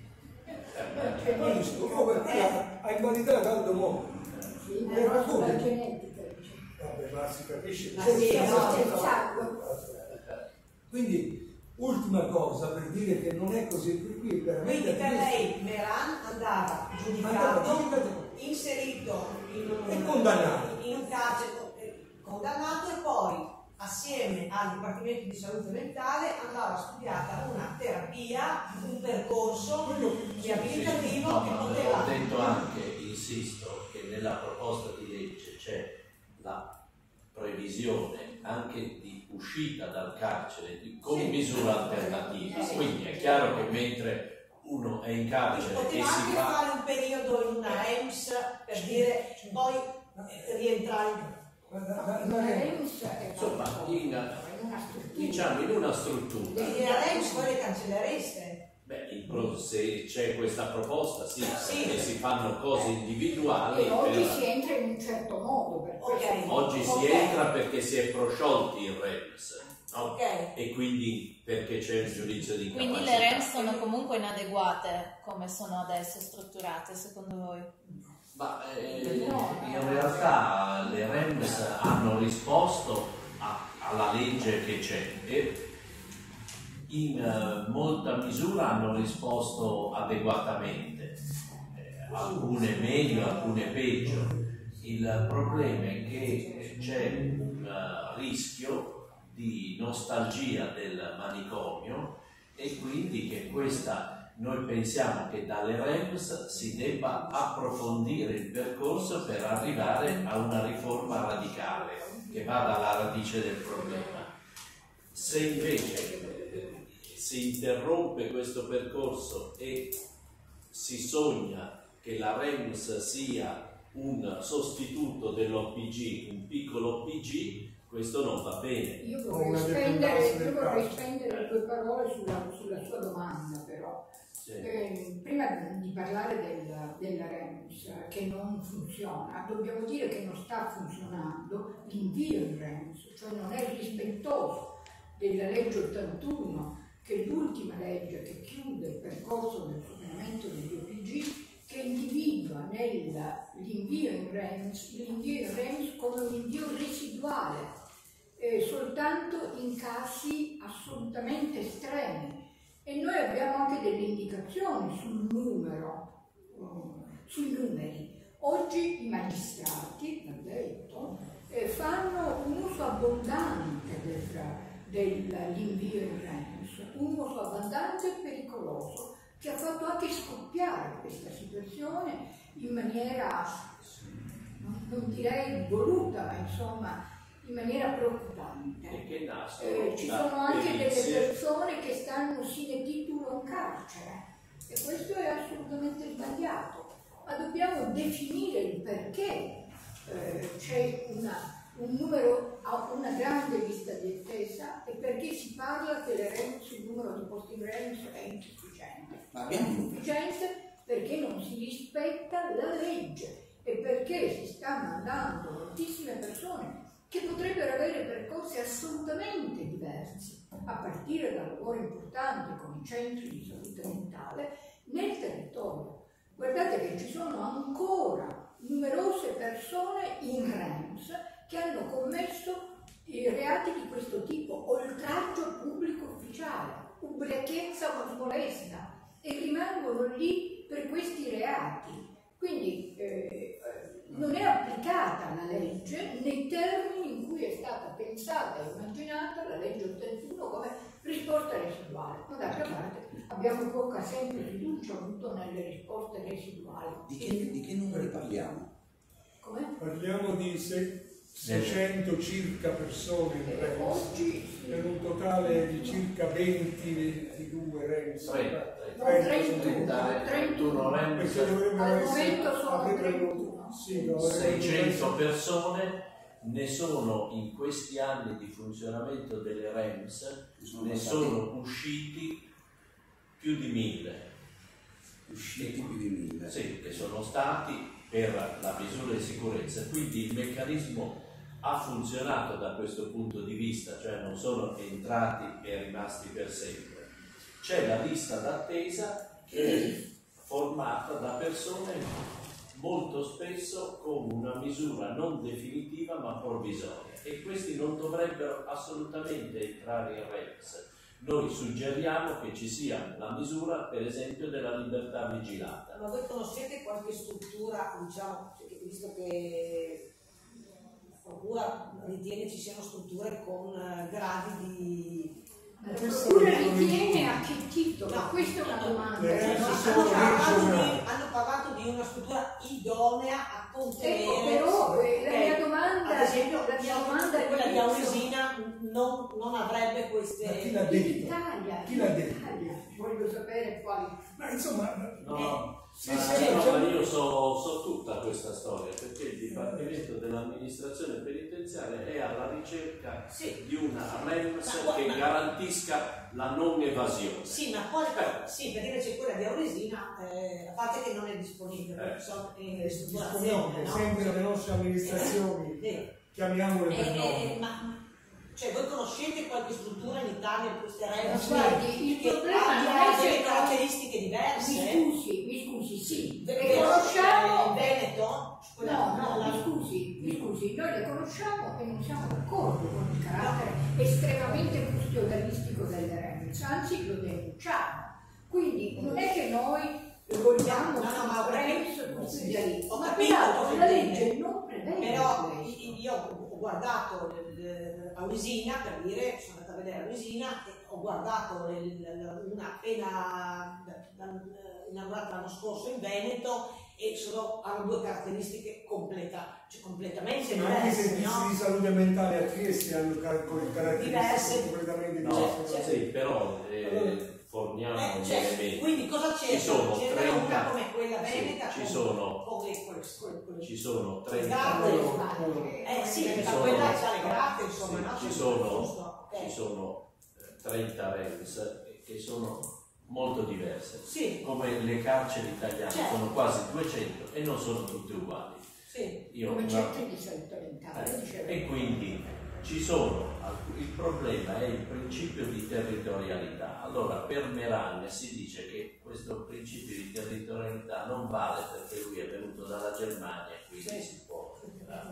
S1: perché
S6: Ma io dico, oh, perché ha- ha invalidato Aldo Moro.
S1: sì,
S6: Eh,
S1: però
S6: racconti.
S1: sulla genetica, dice.
S6: Vabbè, ma si capisce.
S5: Ma sì,
S6: Senza-
S5: no,
S6: senza-
S1: sangue.
S6: Quindi, ultima cosa per dire che non è così, qui qui è veramente...
S5: Quindi per lei Meran andava
S6: Andava
S5: giudicato,
S6: giudicato.
S5: inserito in un,
S6: E condannato.
S5: in un carcere, eh, condannato e poi assieme al Dipartimento di Salute Mentale andava studiata una terapia, un percorso riabilitativo
S2: No,
S5: che
S2: ma
S5: poteva...
S2: ho detto anche, insisto, che nella proposta di legge c'è la previsione anche di uscita dal carcere di- con
S5: Sì.
S2: misura alternativa.
S5: Sì.
S2: Quindi è chiaro che mentre uno è in carcere e
S5: Poteva
S2: si
S5: anche
S2: fa...
S5: fare un periodo in una E M S per dire poi eh, rientrare in...
S6: Guarda, guarda,
S1: Ma
S6: guarda,
S1: l'E M S è
S2: Insomma, in-
S1: in una struttura.
S2: diciamo in una struttura.
S5: Quindi la E M S voi le cancellereste?
S2: Beh, il pro- se c'è questa proposta, sì,
S5: Sì.
S2: perché si fanno cose individuali.
S1: E oggi
S2: per-
S1: si entra in un certo modo, per
S5: Ok.
S1: questo-
S2: Oggi si
S5: Ok.
S2: entra perché si è prosciolti il R E M S, no?
S5: Ok.
S2: E quindi perché c'è il giudizio di
S4: Quindi
S2: incapacità.
S4: le R E M sono comunque inadeguate come sono adesso strutturate, secondo voi?
S2: Ma eh, in realtà le R E M S hanno risposto a- alla legge che c'è e in eh, molta misura hanno risposto adeguatamente, eh, alcune meglio, alcune peggio. Il problema è che c'è un eh, rischio di nostalgia del manicomio e quindi che questa, noi pensiamo che dalle R E M S si debba approfondire il percorso per arrivare a una riforma radicale che vada alla radice del problema. Se invece eh, si interrompe questo percorso e si sogna che la R E M S sia un sostituto dell'O P G, un piccolo O P G, questo non va bene.
S1: Io
S6: Con
S1: vorrei
S6: una
S1: spendere,
S6: dependenza
S1: io
S6: del
S1: vorrei
S6: calcio.
S1: spendere due parole sulla, sulla sua domanda, però.
S2: Sì.
S1: Eh, prima di parlare del, della R E M S che non funziona, dobbiamo dire che non sta funzionando l'invio in R E M S, cioè non è rispettoso della legge ottantuno, che è l'ultima legge che chiude il percorso del superamento degli O P G, che individua nell'invio REMS, l'invio in REMS come un invio residuale, eh, soltanto in casi assolutamente estremi. E noi abbiamo anche delle indicazioni sul numero, uh, sui numeri. Oggi i magistrati, l'ho detto, eh, fanno un uso abbondante del, dell'invio in REMS, un uso abbondante e pericoloso, che ha fatto anche scoppiare questa situazione in maniera, non direi voluta, ma insomma in maniera preoccupante.
S2: E che nascono
S1: Eh, ci
S2: da
S1: sono anche delle
S2: perizie.
S1: persone che stanno sine titulo in carcere e questo è assolutamente sbagliato, ma dobbiamo definire il perché eh, c'è una, un numero, una grande lista di attesa e perché si parla che le REMS, il numero di posti in REMS è insufficiente.
S8: Ma
S1: È insufficiente perché non si rispetta la legge e perché si sta mandando moltissime persone che potrebbero avere percorsi assolutamente diversi, a partire da lavori importanti come i centri di salute mentale nel territorio. Guardate che ci sono ancora numerose persone in REMS che hanno commesso i reati di questo tipo, oltraggio pubblico ufficiale, ubriachezza o molestia, e rimangono lì per questi reati. Quindi eh, non è applicata la legge nei termini in cui è stata pensata e immaginata la legge ottantuno come risposta residuale. Ma d'altra parte abbiamo poca sempre fiducia avuto nelle risposte residuali.
S8: Di che, di che numeri parliamo?
S1: Come?
S6: Parliamo di se- seicento circa persone in
S1: Eh,
S6: REMS,
S1: oggi
S6: per un totale di circa venti ventidue REMS.
S2: trenta,
S1: no,
S6: trenta,
S1: trentuno, trentuno.
S2: REMS,
S6: Perché dovrebbero
S1: Al
S6: essere,
S1: momento sono
S6: avrebbero-
S1: trentuno.
S6: sì, dovrebbero
S2: seicento
S6: essere-
S2: persone, ne sono in questi anni di funzionamento delle REMS,
S8: Sono
S2: ne
S8: passati-
S2: sono usciti più di mille.
S8: Usciti più di mille.
S2: Sì, che sono stati per la misura di sicurezza, quindi il meccanismo ha funzionato da questo punto di vista, cioè non sono entrati e rimasti per sempre. C'è la lista d'attesa che è formata da persone molto spesso con una misura non definitiva ma provvisoria e questi non dovrebbero assolutamente entrare in REMS. Noi suggeriamo che ci sia la misura, per esempio, della libertà vigilata.
S5: Ma voi conoscete qualche struttura, diciamo, visto che la procura ritiene ci siano strutture con eh, gradi di...
S1: La procura ritiene a che titolo?
S5: No,
S1: Questa è una domanda.
S6: le
S5: Cioè,
S6: REMS
S5: hanno,
S6: sono
S5: parlato
S6: regionali.
S5: di, hanno parlato di una struttura idonea a contenere.
S1: Ecco, però eh, la
S5: Ok.
S1: mia domanda,
S5: Ad esempio,
S1: la mia domanda
S5: quella di
S1: all'inizio-
S5: Auresina non, non avrebbe
S6: Ma chi
S5: queste.
S6: l'ha
S1: in
S6: detto?
S1: Italia,
S6: Chi
S1: in
S6: l'ha detto?
S1: Italia. Voglio sapere quali.
S6: Ma insomma,
S2: No,
S6: sì,
S2: ma,
S6: sì,
S2: no,
S6: cioè-
S2: ma io so, so tutta questa storia perché il Dipartimento dell'amministrazione penitenziaria è alla ricerca
S5: Sì.
S2: di una REMS
S5: Ma qua-
S2: che
S5: ma-
S2: garantisca la non evasione.
S5: Sì, ma poi sì, perché invece quella di Auresina, eh, a parte che non è disponibile,
S2: Eh.
S5: perché sono in ristrutturazione,
S6: disponibile,
S5: no?
S6: sempre le nostre amministrazioni,
S5: Sì.
S6: chiamiamole
S5: Eh,
S6: per
S5: eh,
S6: nome.
S5: ma cioè voi conoscete qualche struttura in Italia in queste REMS
S1: Guardi, il
S5: che
S1: problema non
S5: abbia
S1: è
S5: delle
S1: che-
S5: caratteristiche
S1: Mi
S5: diverse?
S1: scusi, mi scusi, sì.
S5: Le
S1: Le conosciamo.
S5: in Veneto? Quella-
S1: No, no,
S5: la-
S1: mi scusi, mi scusi, noi le conosciamo e non siamo d'accordo con il carattere estremamente custodialistico delle REMS, anzi lo denunciamo. Quindi non è che noi vogliamo
S5: No, no, ma ho
S1: REMS
S5: capito,
S1: custodialistico,
S5: ho
S1: ma
S5: capito
S1: peraltro
S5: cosa
S1: la
S5: intende.
S1: legge non prevede
S5: Però
S1: questo.
S5: i- io ho guardato l- l- Auresina, per dire, sono andata a vedere Auresina e ho guardato l- l- una appena da- da- inaugurata l'anno scorso in Veneto e sono, hanno due caratteristiche completa, cioè completamente
S6: Ma anche i
S5: diverse,
S6: servizi
S5: no?
S6: di salute mentale a Trieste hanno car- con
S5: Diverse.
S6: caratteristiche completamente
S2: No,
S6: diverse.
S5: Cioè,
S2: sì, però eh,
S6: Allora-
S2: forniamo
S5: Eh,
S2: gli
S5: cioè,
S2: elementi.
S5: quindi cosa c'è?
S2: Ci sono
S5: C'è
S2: trenta
S5: una come quella
S2: sì,
S5: veneta
S2: ci
S5: con-
S2: sono-
S5: con le- quelle- quelle- quelle-
S2: Ci sono
S5: Guarda,
S2: trenta,
S5: Eh sì,
S2: Ci
S5: ma
S2: sono-
S5: quella c'ha le gratte, insomma,
S2: sì,
S5: no?
S2: ci
S5: C'è-
S2: sono-
S5: giusto, ok.
S2: ci sono eh, trenta REMS che sono molto diverse.
S5: Sì,
S2: Come le carceri italiane
S5: Certo.
S2: sono quasi duecento e non sono tutte uguali.
S5: sì.
S2: Io
S1: Come
S2: una-
S1: centri di salute mentale,
S2: Eh,
S1: dicevo.
S2: e quindi ci sono, il problema è il principio di territorialità. Allora per Meran si dice che questo principio di territorialità non vale perché lui è venuto dalla Germania e quindi
S5: Sì.
S2: si può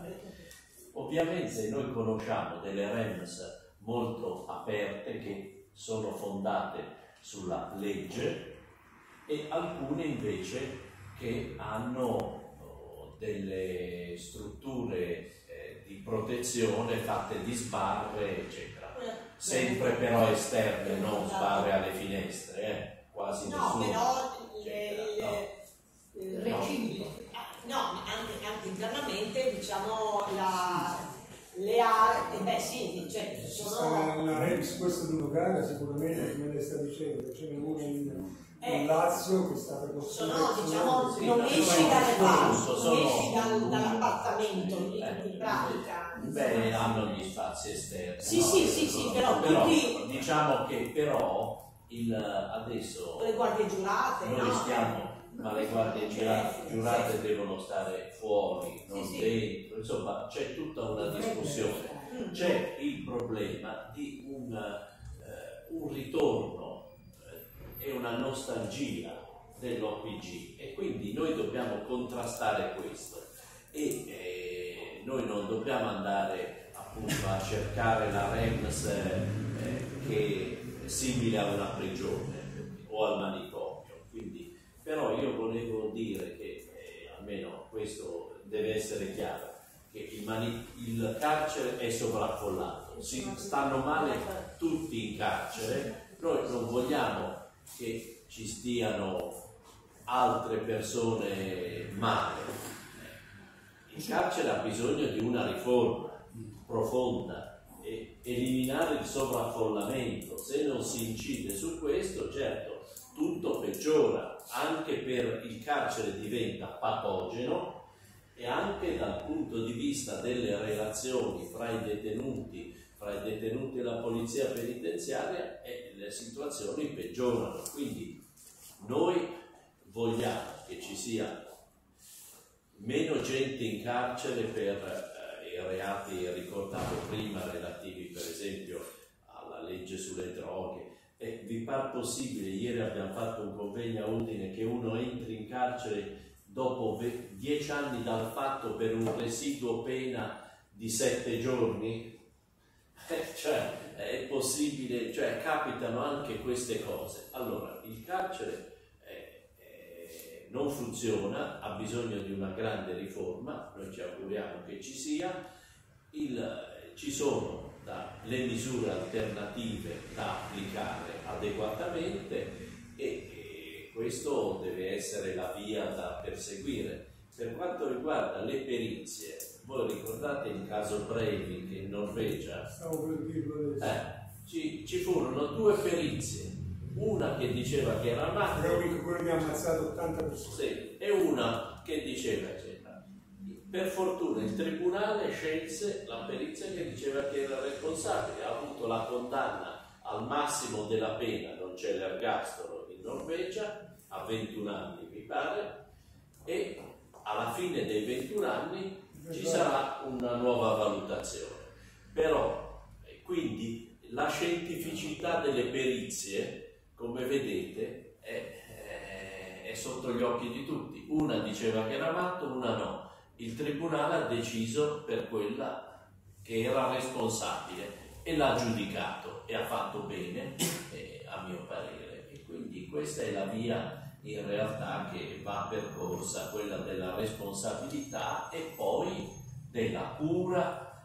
S2: Ovviamente noi conosciamo delle REMS molto aperte che sono fondate sulla legge e alcune invece che hanno delle strutture eh, di protezione fatte di sbarre, eccetera. Sempre però esterne, non sbarre alle finestre, eh? Quasi
S5: no,
S2: nessuno.
S5: Però
S2: eccetera,
S5: le,
S2: no.
S5: le, no, no, anche, anche internamente diciamo la, le aree, eh beh sì, cioè sono...
S6: La REMS, questo è un locale sicuramente, come lei sta dicendo, ce n'è una in,
S5: Eh,
S6: in Lazio che è stata costruita.
S5: sono, diciamo,
S2: sì,
S5: non
S2: no,
S5: esci
S2: no,
S5: dalle
S2: sono-
S5: parti, non
S2: sono-
S5: esci dal- dall'appartamento, in,
S2: Eh,
S5: in pratica.
S2: Beh, hanno gli spazi esterni.
S5: Sì,
S2: no?
S5: sì, sì, sì, però tutti-
S2: diciamo che però il, adesso
S5: Le guardie giurate,
S2: noi
S5: no?
S2: stiamo, ma le guardie giurate, giurate devono stare fuori, non
S5: Sì, sì.
S2: dentro, insomma c'è tutta una discussione.
S5: Mm.
S2: C'è il problema di un, eh, un ritorno eh, e una nostalgia dell'O P G e quindi noi dobbiamo contrastare questo e eh, noi non dobbiamo andare appunto a cercare la REMS eh, che è simile a una prigione o al manicomio. Quindi, però io volevo dire che eh, almeno questo deve essere chiaro, che il, mani- il carcere è sovraffollato, si stanno male tutti in carcere, noi non vogliamo che ci stiano altre persone male. Il carcere ha bisogno di una riforma profonda e eliminare il sovraffollamento. Se non si incide su questo, certo, tutto peggiora, anche per il carcere diventa patogeno e anche dal punto di vista delle relazioni fra i detenuti, fra i detenuti e la polizia penitenziaria, e le situazioni peggiorano. Quindi noi vogliamo che ci sia meno gente in carcere per eh, i reati ricordati prima relativi per esempio alla legge sulle droghe. E vi par possibile, ieri abbiamo fatto un convegno a Udine, che uno entri in carcere dopo dieci anni dal fatto per un residuo pena di sette giorni? Eh, cioè è possibile, cioè capitano anche queste cose. Allora il carcere non funziona, ha bisogno di una grande riforma, noi ci auguriamo che ci sia, il, ci sono da, le misure alternative da applicare adeguatamente e, e questo deve essere la via da perseguire. Per quanto riguarda le perizie, voi ricordate il caso Breivik in Norvegia?
S6: Stavo per dirlo adesso.
S2: Eh, ci, ci furono due perizie, una che diceva che era matto,
S6: Breivik, quello che ha ammazzato ottanta persone.
S2: sì, e una che diceva eccetera. Per fortuna il tribunale scelse la perizia che diceva che era responsabile, ha avuto la condanna al massimo della pena, non c'è l'ergastolo in Norvegia, a ventuno anni mi pare, e alla fine dei ventuno anni ci sarà una nuova valutazione. Però, quindi, la scientificità delle perizie, come vedete, è, è sotto gli occhi di tutti. Una diceva che era matto, una no. Il tribunale ha deciso per quella che era responsabile e l'ha giudicato e ha fatto bene, eh, a mio parere. E quindi questa è la via in realtà che va percorsa, quella della responsabilità e poi della cura,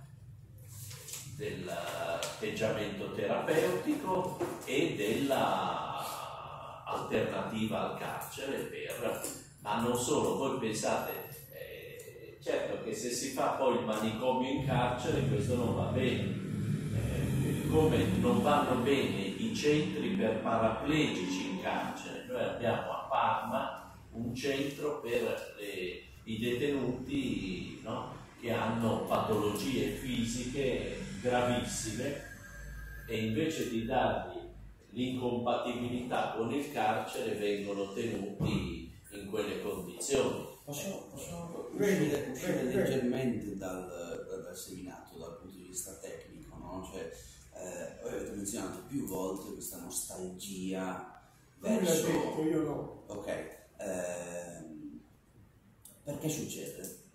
S2: dell'atteggiamento terapeutico e della alternativa al carcere per, ma non solo. Voi pensate, eh, certo che se si fa poi il manicomio in carcere questo non va bene, eh, come non vanno bene i centri per paraplegici in carcere. Noi abbiamo a Parma un centro per le, i detenuti, no? Che hanno patologie fisiche gravissime e invece di dargli l'incompatibilità con il carcere vengono tenuti in quelle condizioni.
S8: Posso, posso uscire, uscire leggermente dal, dal seminato dal punto di vista tecnico, no? Cioè, eh, voi avete menzionato più volte questa nostalgia verso...
S6: Lui l'ha detto, io no.
S8: Ok, ehm, perché succede?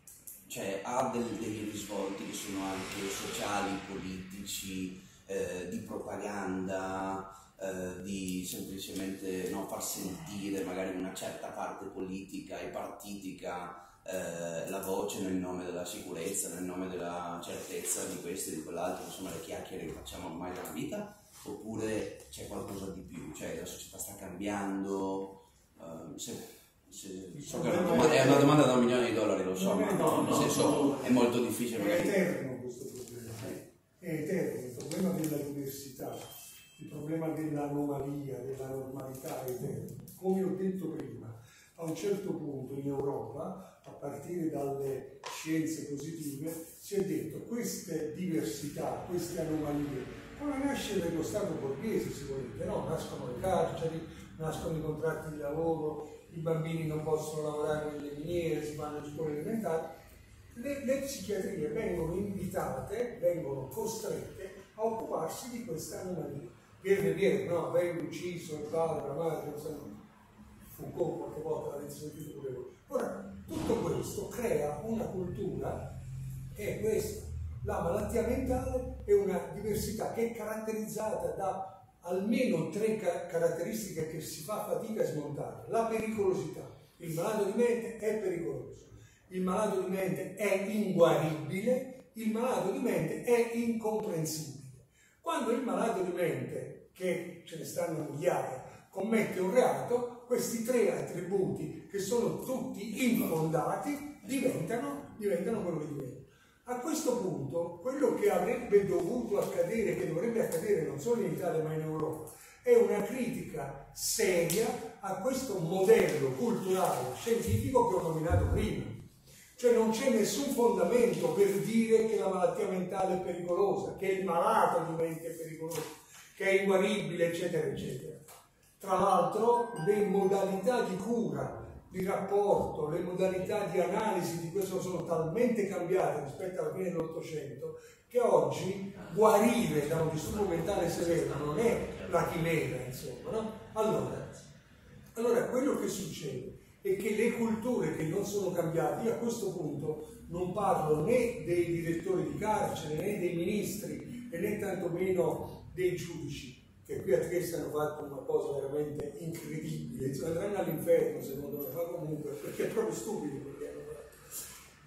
S8: cioè, ha del- dei risvolti che sono anche sociali, politici, eh, di propaganda, eh, di semplicemente no, far sentire magari una certa parte politica e partitica eh, la voce nel nome della sicurezza, nel nome della certezza di questo e di quell'altro, insomma le chiacchiere che facciamo ormai da una vita, oppure c'è qualcosa di più, cioè la società sta cambiando, eh, se, se, so che è una, domanda, è una domanda da un milione di dollari, lo so, ma no, nel senso è molto difficile.
S6: È eterno questo problema, è eterno, il problema della diversità, il problema dell'anomalia, della normalità è eterno. Come ho detto prima, a un certo punto in Europa, a partire dalle scienze positive, si è detto queste diversità, queste anomalie, con la nascita dello Stato borghese, si volete, no? Nascono le carceri, nascono i contratti di lavoro, i bambini non possono lavorare nelle miniere, si vanno alle scuole elementari. Le, le psichiatrie vengono invitate, vengono costrette a occuparsi di questa anomalia. Viene dire, no, vengo ucciso il padre, la madre, non so, Foucault qualche volta l'avete sentito pure voi. Ora, tutto questo crea una cultura, è questa, la malattia mentale è una diversità che è caratterizzata da almeno tre ca- caratteristiche che si fa fatica a smontare. La pericolosità, il malato di mente è pericoloso, il malato di mente è inguaribile, il malato di mente è incomprensibile. Quando il malato di mente, che ce ne stanno migliaia, commette un reato, questi tre attributi, che sono tutti infondati, diventano, diventano quello che diventano. A questo punto, quello che avrebbe dovuto accadere, che dovrebbe accadere non solo in Italia ma in Europa, è una critica seria a questo modello culturale, scientifico che ho nominato prima. Cioè non c'è nessun fondamento per dire che la malattia mentale è pericolosa, che il malato di mente è pericoloso, che è inguaribile, eccetera, eccetera. Tra l'altro le modalità di cura, di rapporto, le modalità di analisi di questo sono talmente cambiate rispetto alla fine dell'Ottocento che oggi guarire da un disturbo mentale severo non è la chimera, insomma, no? Allora, allora quello che succede è che le culture che non sono cambiate, io a questo punto non parlo né dei direttori di carcere, né dei ministri, e né tantomeno dei giudici, che qui a Trieste hanno fatto una cosa veramente incredibile, cioè, andranno all'inferno secondo me, ma comunque, perché è proprio stupido quello che hanno fatto.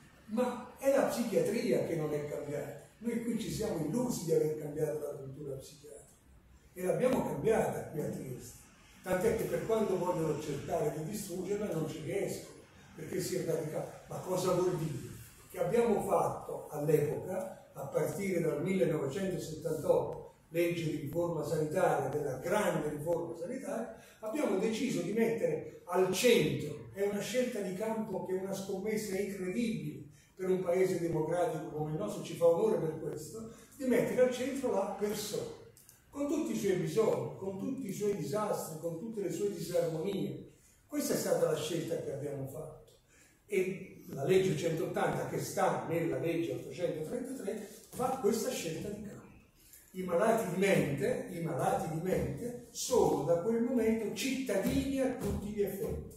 S6: Ma è la psichiatria che non è cambiata. Noi qui ci siamo illusi di aver cambiato la cultura psichiatrica e l'abbiamo cambiata qui a Trieste. Tant'è che per quanto vogliono cercare di distruggerla non ci riescono, perché si è radicata. Ma cosa vuol dire? Che abbiamo fatto all'epoca, a partire dal millenovecentosettantotto, legge di riforma sanitaria, della grande riforma sanitaria, abbiamo deciso di mettere al centro, è una scelta di campo che è una scommessa incredibile per un paese democratico come il nostro, ci fa onore per questo, di mettere al centro la persona, con tutti i suoi bisogni, con tutti i suoi disastri, con tutte le sue disarmonie. Questa è stata la scelta che abbiamo fatto. E la legge centottanta, che sta nella legge ottocentotrentatré, fa questa scelta di campo. I malati di mente, i malati di mente sono da quel momento cittadini a tutti gli effetti.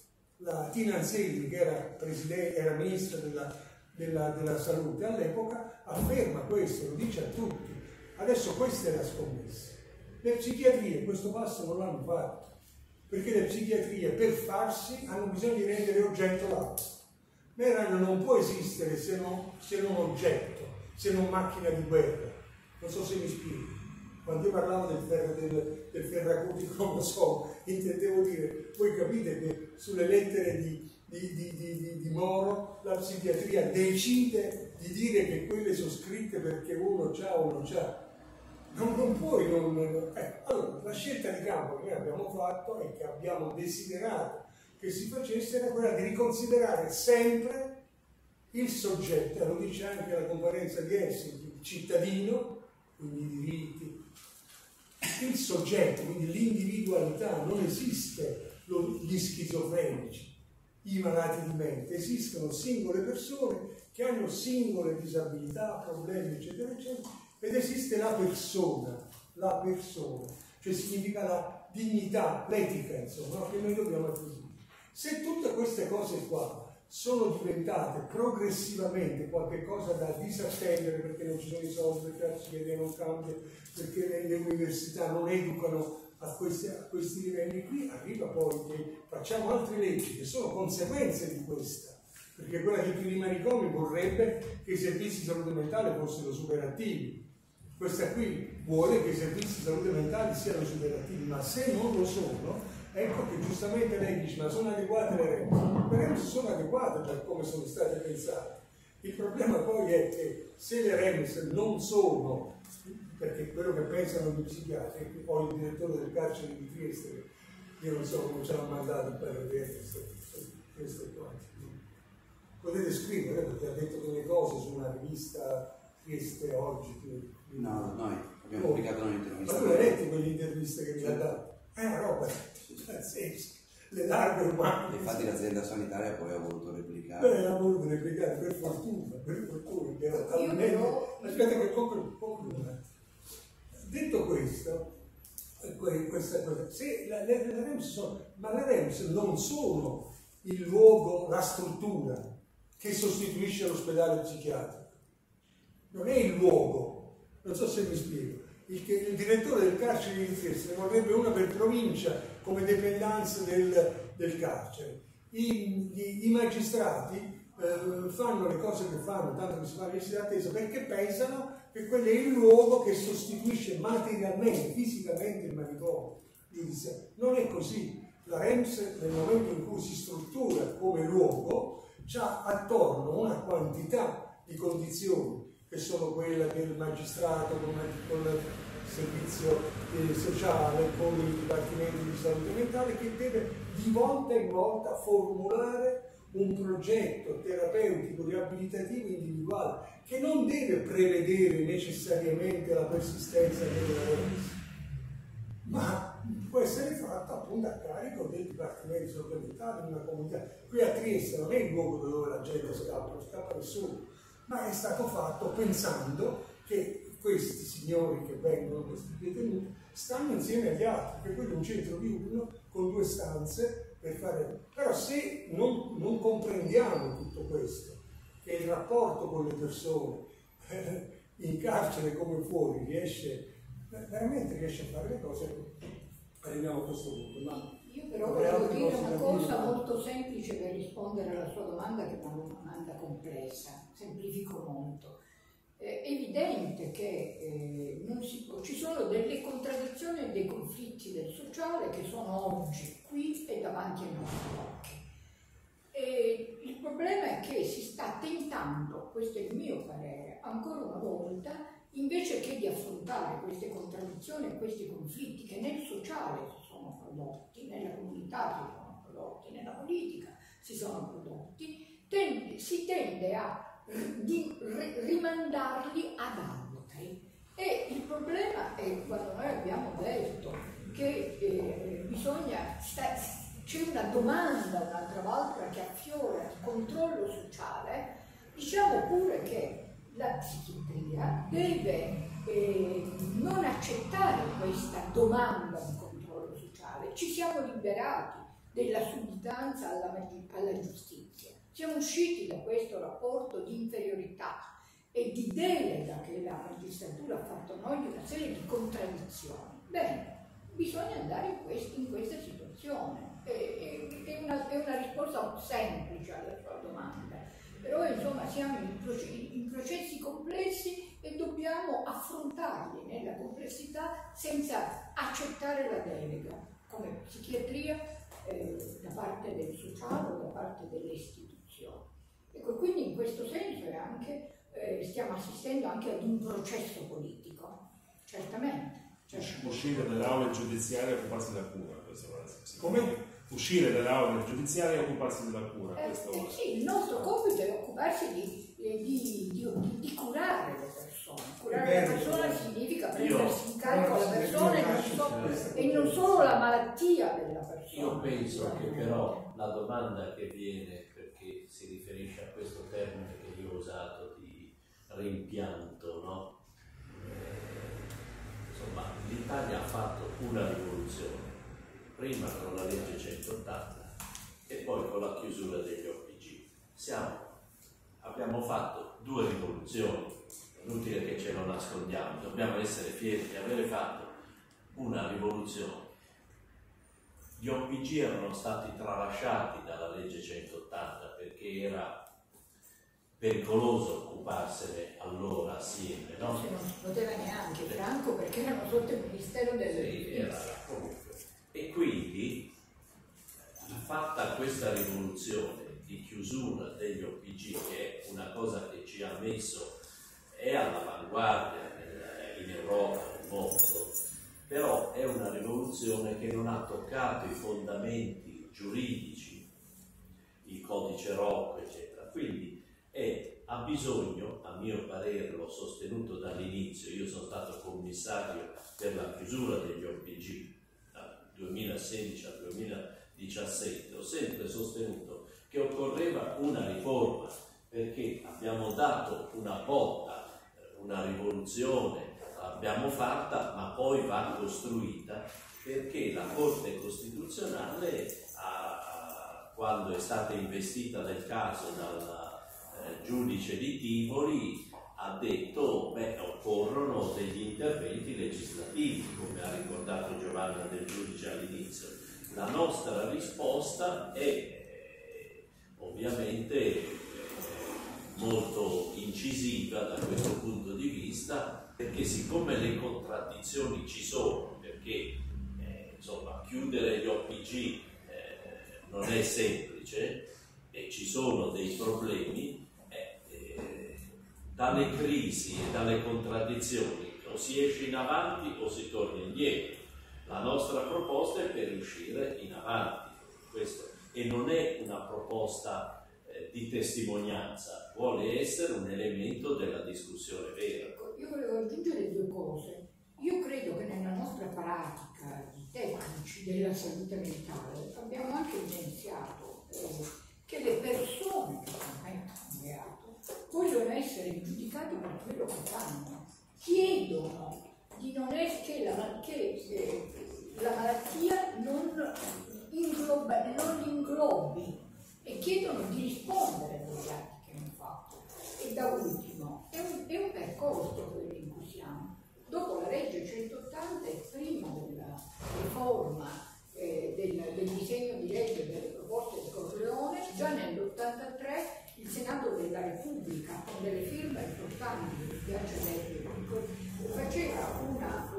S6: La Tina Anselmi, che era, presidente, era ministra della, della, della salute all'epoca, afferma questo, lo dice a tutti. Adesso questa è la scommessa. Le psichiatrie questo passo non l'hanno fatto, perché le psichiatrie per farsi hanno bisogno di rendere oggetto l'altro. Meran non può esistere se non, se non oggetto, se non macchina di guerra. Non so se mi spiego. Quando io parlavo del, ferro, del, del ferracutico cromosomo, intendevo dire, voi capite che sulle lettere di, di, di, di, di Moro la psichiatria decide di dire che quelle sono scritte perché uno c'ha o non c'ha. Non, non puoi non... Eh, allora, la scelta di campo che noi abbiamo fatto e che abbiamo desiderato che si facesse era quella di riconsiderare sempre il soggetto, lo dice anche la conferenza di Helsinki, il cittadino, quindi i diritti, il soggetto, quindi l'individualità. Non esiste lo, gli schizofrenici, i malati di mente, esistono singole persone che hanno singole disabilità, problemi, eccetera, eccetera, ed esiste la persona, la persona, cioè significa la dignità, l'etica, insomma, che noi dobbiamo acquisire. Se tutte queste cose qua sono diventate progressivamente qualche cosa da disattendere perché non ci sono i soldi, perché la psichiatria non cambia, perché le, le università non educano a questi, a questi livelli. Qui arriva poi che facciamo altre leggi che sono conseguenze di questa, perché quella che più di manicomi vorrebbe che i servizi di salute mentale fossero superattivi. Questa qui vuole che i servizi di salute mentale siano superattivi, ma se non lo sono, ecco che giustamente lei dice, ma sono adeguate le R E M S? Le R E M S sono adeguate per come sono state pensate. Il problema poi è che se le R E M S non sono, perché quello che pensano gli psichiatri, poi il direttore del carcere di Trieste, io non so come ci hanno mandato per vedere queste, queste cose. Potete scrivere, perché ha detto delle cose su una rivista Trieste oggi.
S8: No, noi abbiamo pubblicato un'intervista.
S6: Ma tu hai letto quelle interviste che mi ha dato? È una roba pazzesca, le larghe umane.
S8: Infatti l'azienda sanitaria poi ha voluto replicare.
S6: Beh, ha voluto replicare, per fortuna, per fortuna, che era talmente... Aspetta che concludo. Detto questo, questa cosa, se la, le, le R E M S sono, ma le R E M S non sono il luogo, la struttura che sostituisce l'ospedale psichiatrico. Non è il luogo, non so se mi spiego. Il, il direttore del carcere di Trieste ne vorrebbe una per provincia come dependenza del, del carcere. I, i, i magistrati eh, fanno le cose che fanno, tanto che si fa visita attesa, perché pensano che quello è il luogo che sostituisce materialmente, fisicamente il manicomio giudiziario. Non è così. La R E M S, nel momento in cui si struttura come luogo, ha attorno una quantità di condizioni che sono quelle del magistrato con, con il servizio eh, sociale, con i dipartimenti di salute mentale, che deve di volta in volta formulare un progetto terapeutico riabilitativo individuale che non deve prevedere necessariamente la persistenza della R E M S, ma può essere fatto appunto a carico del dipartimento di salute mentale in una comunità. Qui a Trieste non è il luogo dove la gente scappa, non scappa nessuno, ma è stato fatto pensando che questi signori che vengono, questi detenuti, stanno insieme agli altri, per cui è un centro diurno con due stanze per fare. Però se non, non comprendiamo tutto questo, che il rapporto con le persone eh, in carcere come fuori riesce, veramente riesce a fare le cose, arriviamo a questo punto. Ma
S1: io però volevo dire una cosa molto semplice per rispondere alla sua domanda, che è una domanda complessa, semplifico molto. È evidente che eh, non si può, ci sono delle contraddizioni e dei conflitti del sociale che sono oggi qui e davanti ai nostri occhi. E il problema è che si sta tentando, questo è il mio parere, ancora una volta, invece che di affrontare queste contraddizioni e questi conflitti che nel sociale si sono prodotti, nella comunità si sono prodotti, nella politica si sono prodotti, tende, si tende a di rimandarli ad altri. E il problema è quando noi abbiamo detto che eh, bisogna, c'è una domanda un'altra volta che affiora il controllo sociale, diciamo pure che la psichiatria deve eh, non accettare questa domanda di controllo sociale. Ci siamo liberati della sudditanza alla, alla giustizia. Siamo usciti da questo rapporto di inferiorità e di delega che la magistratura ha fatto a noi, di una serie di contraddizioni. Bene, bisogna andare in, quest in questa situazione. E, è, una, è una risposta semplice alla sua domanda, però insomma siamo in, proce in processi complessi e dobbiamo affrontarli nella complessità senza accettare la delega, come psichiatria eh, da parte del sociale o da parte delle istituzioni. Ecco, quindi in questo senso è anche, eh, stiamo assistendo anche ad un processo politico, certamente. certamente.
S3: Uscire dalle aule giudiziarie e occuparsi della cura.
S6: Come?
S3: Uscire dalle aule giudiziarie e occuparsi della cura.
S1: Eh, eh, sì, il nostro compito è occuparsi di, eh, di, di, di curare le persone. Curare la persona significa prendersi in carico la persona e non, so, e non solo la malattia della persona.
S2: Io penso che però la domanda che viene, perché si riferisce a questo termine che io ho usato di rimpianto, no? Eh, insomma, l'Italia ha fatto una rivoluzione, prima con la legge centottanta e poi con la chiusura degli O P G. siamo, abbiamo fatto due rivoluzioni, è inutile che ce lo nascondiamo, dobbiamo essere fieri di avere fatto una rivoluzione. Gli O P G erano stati tralasciati dalla legge centottanta perché era pericoloso occuparsene allora assieme, no?
S1: Se non si poteva neanche, Franco, perché erano sotto il Ministero delle
S2: Sì, era comunque. E quindi, fatta questa rivoluzione di chiusura degli O P G, che è una cosa che ci ha messo, è all'avanguardia in Europa, nel mondo, però è una rivoluzione che non ha toccato i fondamenti giuridici, il codice Rocco, eccetera. Quindi è, ha bisogno, a mio parere, l'ho sostenuto dall'inizio, io sono stato commissario per la chiusura degli O P G dal duemilasedici al duemiladiciassette, ho sempre sostenuto che occorreva una riforma, perché abbiamo dato una botta, una rivoluzione, l'abbiamo fatta, ma poi va costruita, perché la Corte Costituzionale, ha, quando è stata investita del caso dal eh, giudice di Tivoli, ha detto che occorrono degli interventi legislativi, come ha ricordato Giovanna Del Giudice all'inizio. La nostra risposta è eh, ovviamente eh, molto incisiva da questo punto di vista, perché siccome le contraddizioni ci sono, perché eh, insomma chiudere gli O P G eh, non è semplice e ci sono dei problemi, eh, eh, dalle crisi e dalle contraddizioni o si esce in avanti o si torna indietro. La nostra proposta è per uscire in avanti, questo, e non è una proposta eh, di testimonianza, vuole essere un elemento della discussione vera.
S1: Io volevo aggiungere due cose. Io credo che nella nostra pratica di tecnici della salute mentale abbiamo anche evidenziato eh, che le persone che commettono un reato vogliono essere giudicate per quello che fanno, chiedono di non essere, che, la, che eh, la malattia non, ingloba, non li inglobi, e chiedono di rispondere agli atti che hanno fatto. E da ultimo, è un, è un percorso quello in cui siamo. Dopo la legge centottanta e prima della riforma eh, del, del disegno di legge delle proposte di Corleone, già nell'ottantatré il Senato della Repubblica, con delle firme importanti, mi piace leggere, faceva una,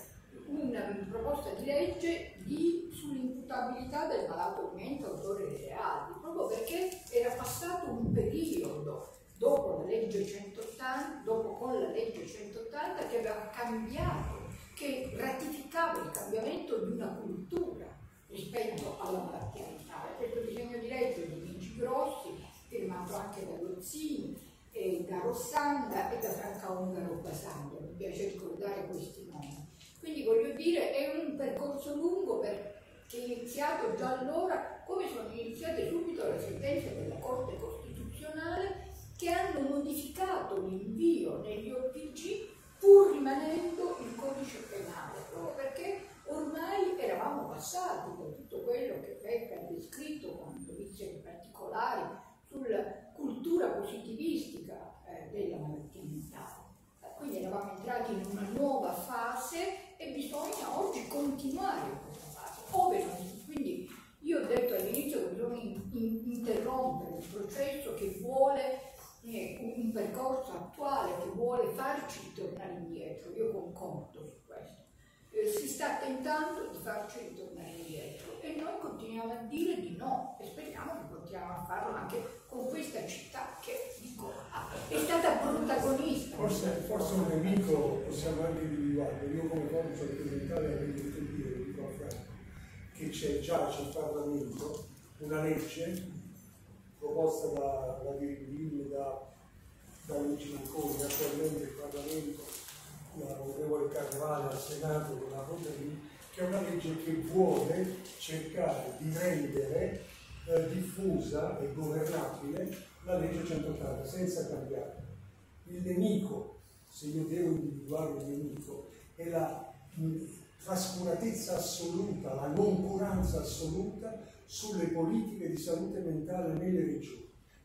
S1: una proposta di legge di, sull'imputabilità del malato di mente autore dei reati, proprio perché era passato un periodo dopo la legge centottanta, dopo con la legge centottanta, che aveva cambiato, che ratificava il cambiamento di una cultura rispetto alla malattia mentale. Questo disegno di legge di Luigi Grossi, firmato anche da Gozzini, e da Rossanda e da Franca Ungaro Basaglia, mi piace ricordare questi nomi. Quindi voglio dire, è un percorso lungo per, che è iniziato già allora, come sono iniziate subito le sentenze della Corte Costituzionale, che hanno modificato l'invio negli O P G pur rimanendo il codice penale, proprio perché ormai eravamo passati da tutto quello che Pecca ha descritto con dovizia particolari sulla cultura positivistica eh, della malattia mentale. Quindi eravamo entrati in una nuova fase e bisogna oggi continuare in questa fase. Ove non, quindi io ho detto all'inizio che bisogna in, in, interrompere un processo che vuole eh, un, un percorso attuale, che vuole farci tornare indietro. Io concordo su questo. Eh, si sta tentando di farci ritornare indietro e noi continuiamo a dire di no e speriamo che continuiamo a farlo anche con questa città che, dico, è stata protagonista.
S6: Forse, forse un nemico possiamo anche individuarlo. Io come codice rappresentare avrei detto dire, dico a Franco, che c'è già c'è il Parlamento una legge proposta da, da Ghirini, da, da Luigi Manconi, attualmente il Parlamento, l'onorevole Carnevale al Senato con la Rodri, che è una legge che vuole cercare di rendere eh, diffusa e governabile la legge centottanta senza cambiare. Il nemico, se io devo individuare un nemico, è la mh, trascuratezza assoluta, la noncuranza assoluta sulle politiche di salute mentale nelle regioni. Ci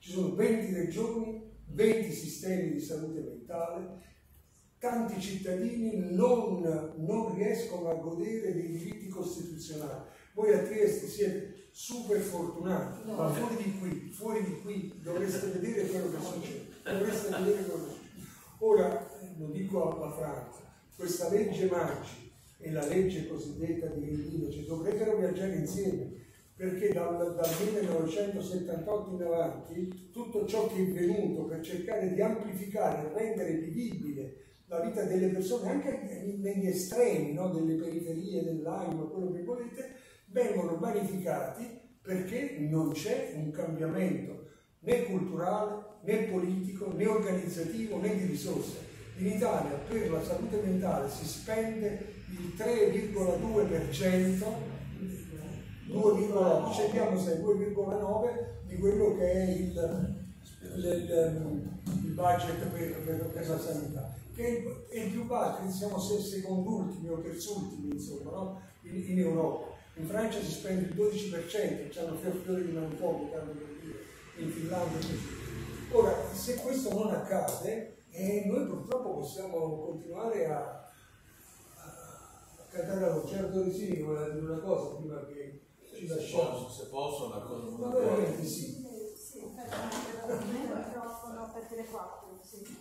S6: Ci sono venti regioni, venti sistemi di salute mentale, tanti cittadini non, non riescono a godere dei diritti costituzionali. Voi a Trieste siete super fortunati, no. Ma fuori di qui, fuori di qui dovreste vedere quello che succede. Dovreste vedere quello che succede. Ora, lo dico alla Francia, questa legge Maggi e la legge cosiddetta di Grillino cioè, dovrebbero viaggiare insieme, perché dal, dal millenovecentosettantotto in avanti tutto ciò che è venuto per cercare di amplificare e rendere vivibile la vita delle persone, anche negli estremi, no? Delle periferie, dell'anima, quello che volete, vengono vanificati perché non c'è un cambiamento né culturale, né politico, né organizzativo, né di risorse. In Italia per la salute mentale si spende il tre virgola due per cento, due virgola nove, cerchiamo se due virgola nove di quello che è il, il, il, il budget per, per, per la sanità, che è il più basso, siamo second'ultimi o terzultimi insomma, no? in, in Europa. In Francia si spende il dodici per cento, c'hanno fior fiore di manfoglio, tanto per dire, in Finlandia così. Ora, se questo non accade, eh, noi purtroppo possiamo continuare a, a cantare allo Gerardo Resini, voleva dire una cosa prima che ci lasciamo.
S3: Se posso, una cosa
S6: Ma veramente sì.
S9: Sì, per il microfono per telequattro, sì.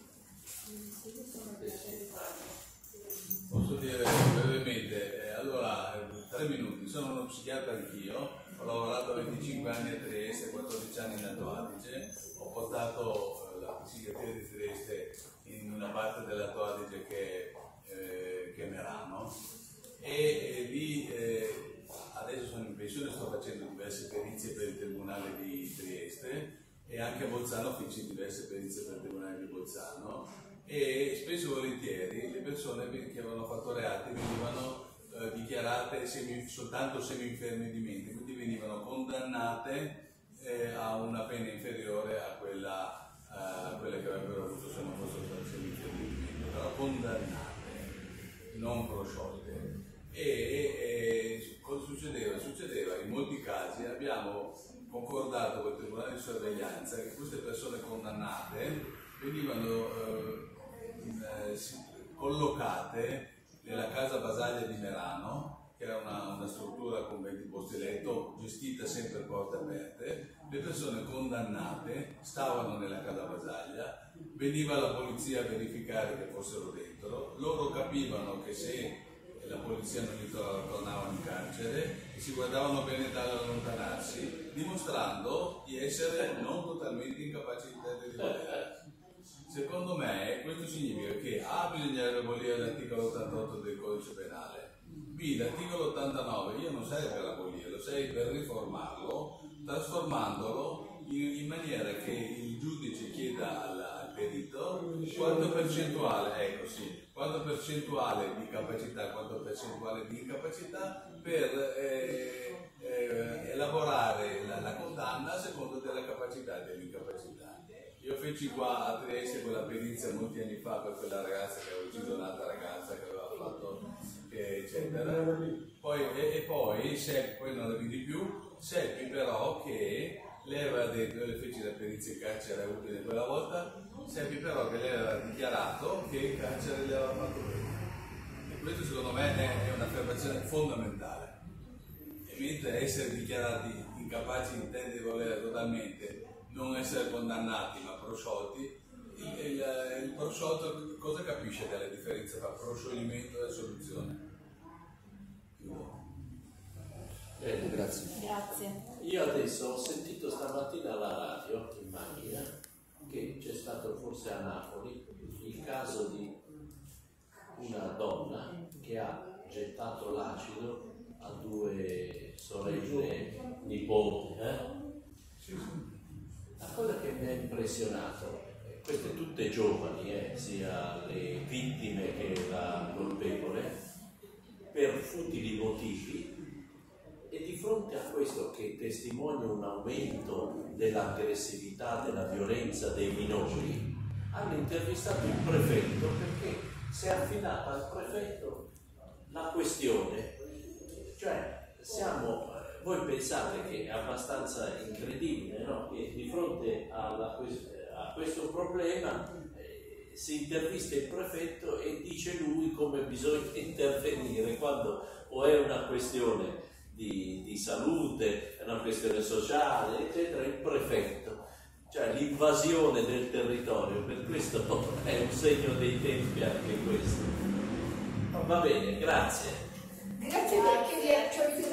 S10: Posso dire brevemente, eh, allora, tre minuti, sono uno psichiatra anch'io, ho lavorato venticinque anni a Trieste, quattordici anni in Alto Adige, ho portato eh, la psichiatria di Trieste in una parte dell'Alto Adige che, eh, che è Merano e, e lì eh, adesso sono in pensione, sto facendo diverse perizie per il Tribunale di Trieste e anche a Bolzano faccio diverse perizie per il Tribunale di Bolzano. E spesso e volentieri le persone che avevano fatto reati venivano eh, dichiarate semi, soltanto semi-infermi di mente, quindi venivano condannate eh, a una pena inferiore a quella, eh, a quella che avrebbero avuto se non fossero state semi-infermi di mente, però condannate, non prosciolte. E, e cosa succedeva? Succedeva in molti casi, abbiamo concordato con il Tribunale di Sorveglianza che queste persone condannate venivano eh, Eh, collocate nella casa Basaglia di Merano, che era una, una struttura con venti posti letto, gestita sempre a porte aperte. Le persone condannate stavano nella casa Basaglia, veniva la polizia a verificare che fossero dentro, loro capivano che se la polizia non li trovava tornavano in carcere e si guardavano bene dall'allontanarsi, dimostrando di essere non totalmente incapaci di volere. Secondo me questo significa che A bisognerebbe abolire l'articolo ottantotto del codice penale, B l'articolo ottantanove io non sarei per abolirlo, sarei per riformarlo, trasformandolo in, in maniera che il giudice chieda al, al perito quanto percentuale, ecco sì, quanto percentuale di capacità, quanto percentuale di incapacità per eh, eh, elaborare la, la condanna a seconda della capacità e dell'incapacità. Io feci qua a Trieste quella perizia molti anni fa per quella ragazza che aveva ucciso un'altra ragazza che aveva fatto, che, eccetera. Poi, e, e poi, se, poi non la vidi più, seppi però che lei aveva detto, io le feci la perizia in carcere utile quella volta, seppi però che lei aveva dichiarato che il carcere le aveva fatto bene. E questo secondo me è, è un'affermazione fondamentale. E mentre essere dichiarati incapaci di intendere e volere totalmente, non essere condannati ma prosciolti, il, il, il prosciolto cosa capisce della differenza tra proscioglimento e soluzione?
S2: Bene,
S8: grazie.
S4: Grazie.
S2: Io adesso ho sentito stamattina alla radio in macchina che c'è stato forse a Napoli il caso di una donna che ha gettato l'acido a due sorelle nipoti. Eh? La cosa che mi ha impressionato, queste tutte giovani, eh, sia le vittime che la colpevole, per futili motivi, e di fronte a questo che testimonia un aumento dell'aggressività, della violenza dei minori, hanno intervistato il prefetto perché si è affidata al prefetto la questione. Cioè, siamo... Voi pensate che è abbastanza incredibile, no? Che di fronte alla, a questo problema eh, si intervista il prefetto e dice lui come bisogna intervenire quando o è una questione di, di salute, è una questione sociale, eccetera, il prefetto. Cioè l'invasione del territorio, per questo è un segno dei tempi anche questo. Va bene, grazie.
S1: Grazie perché ci ho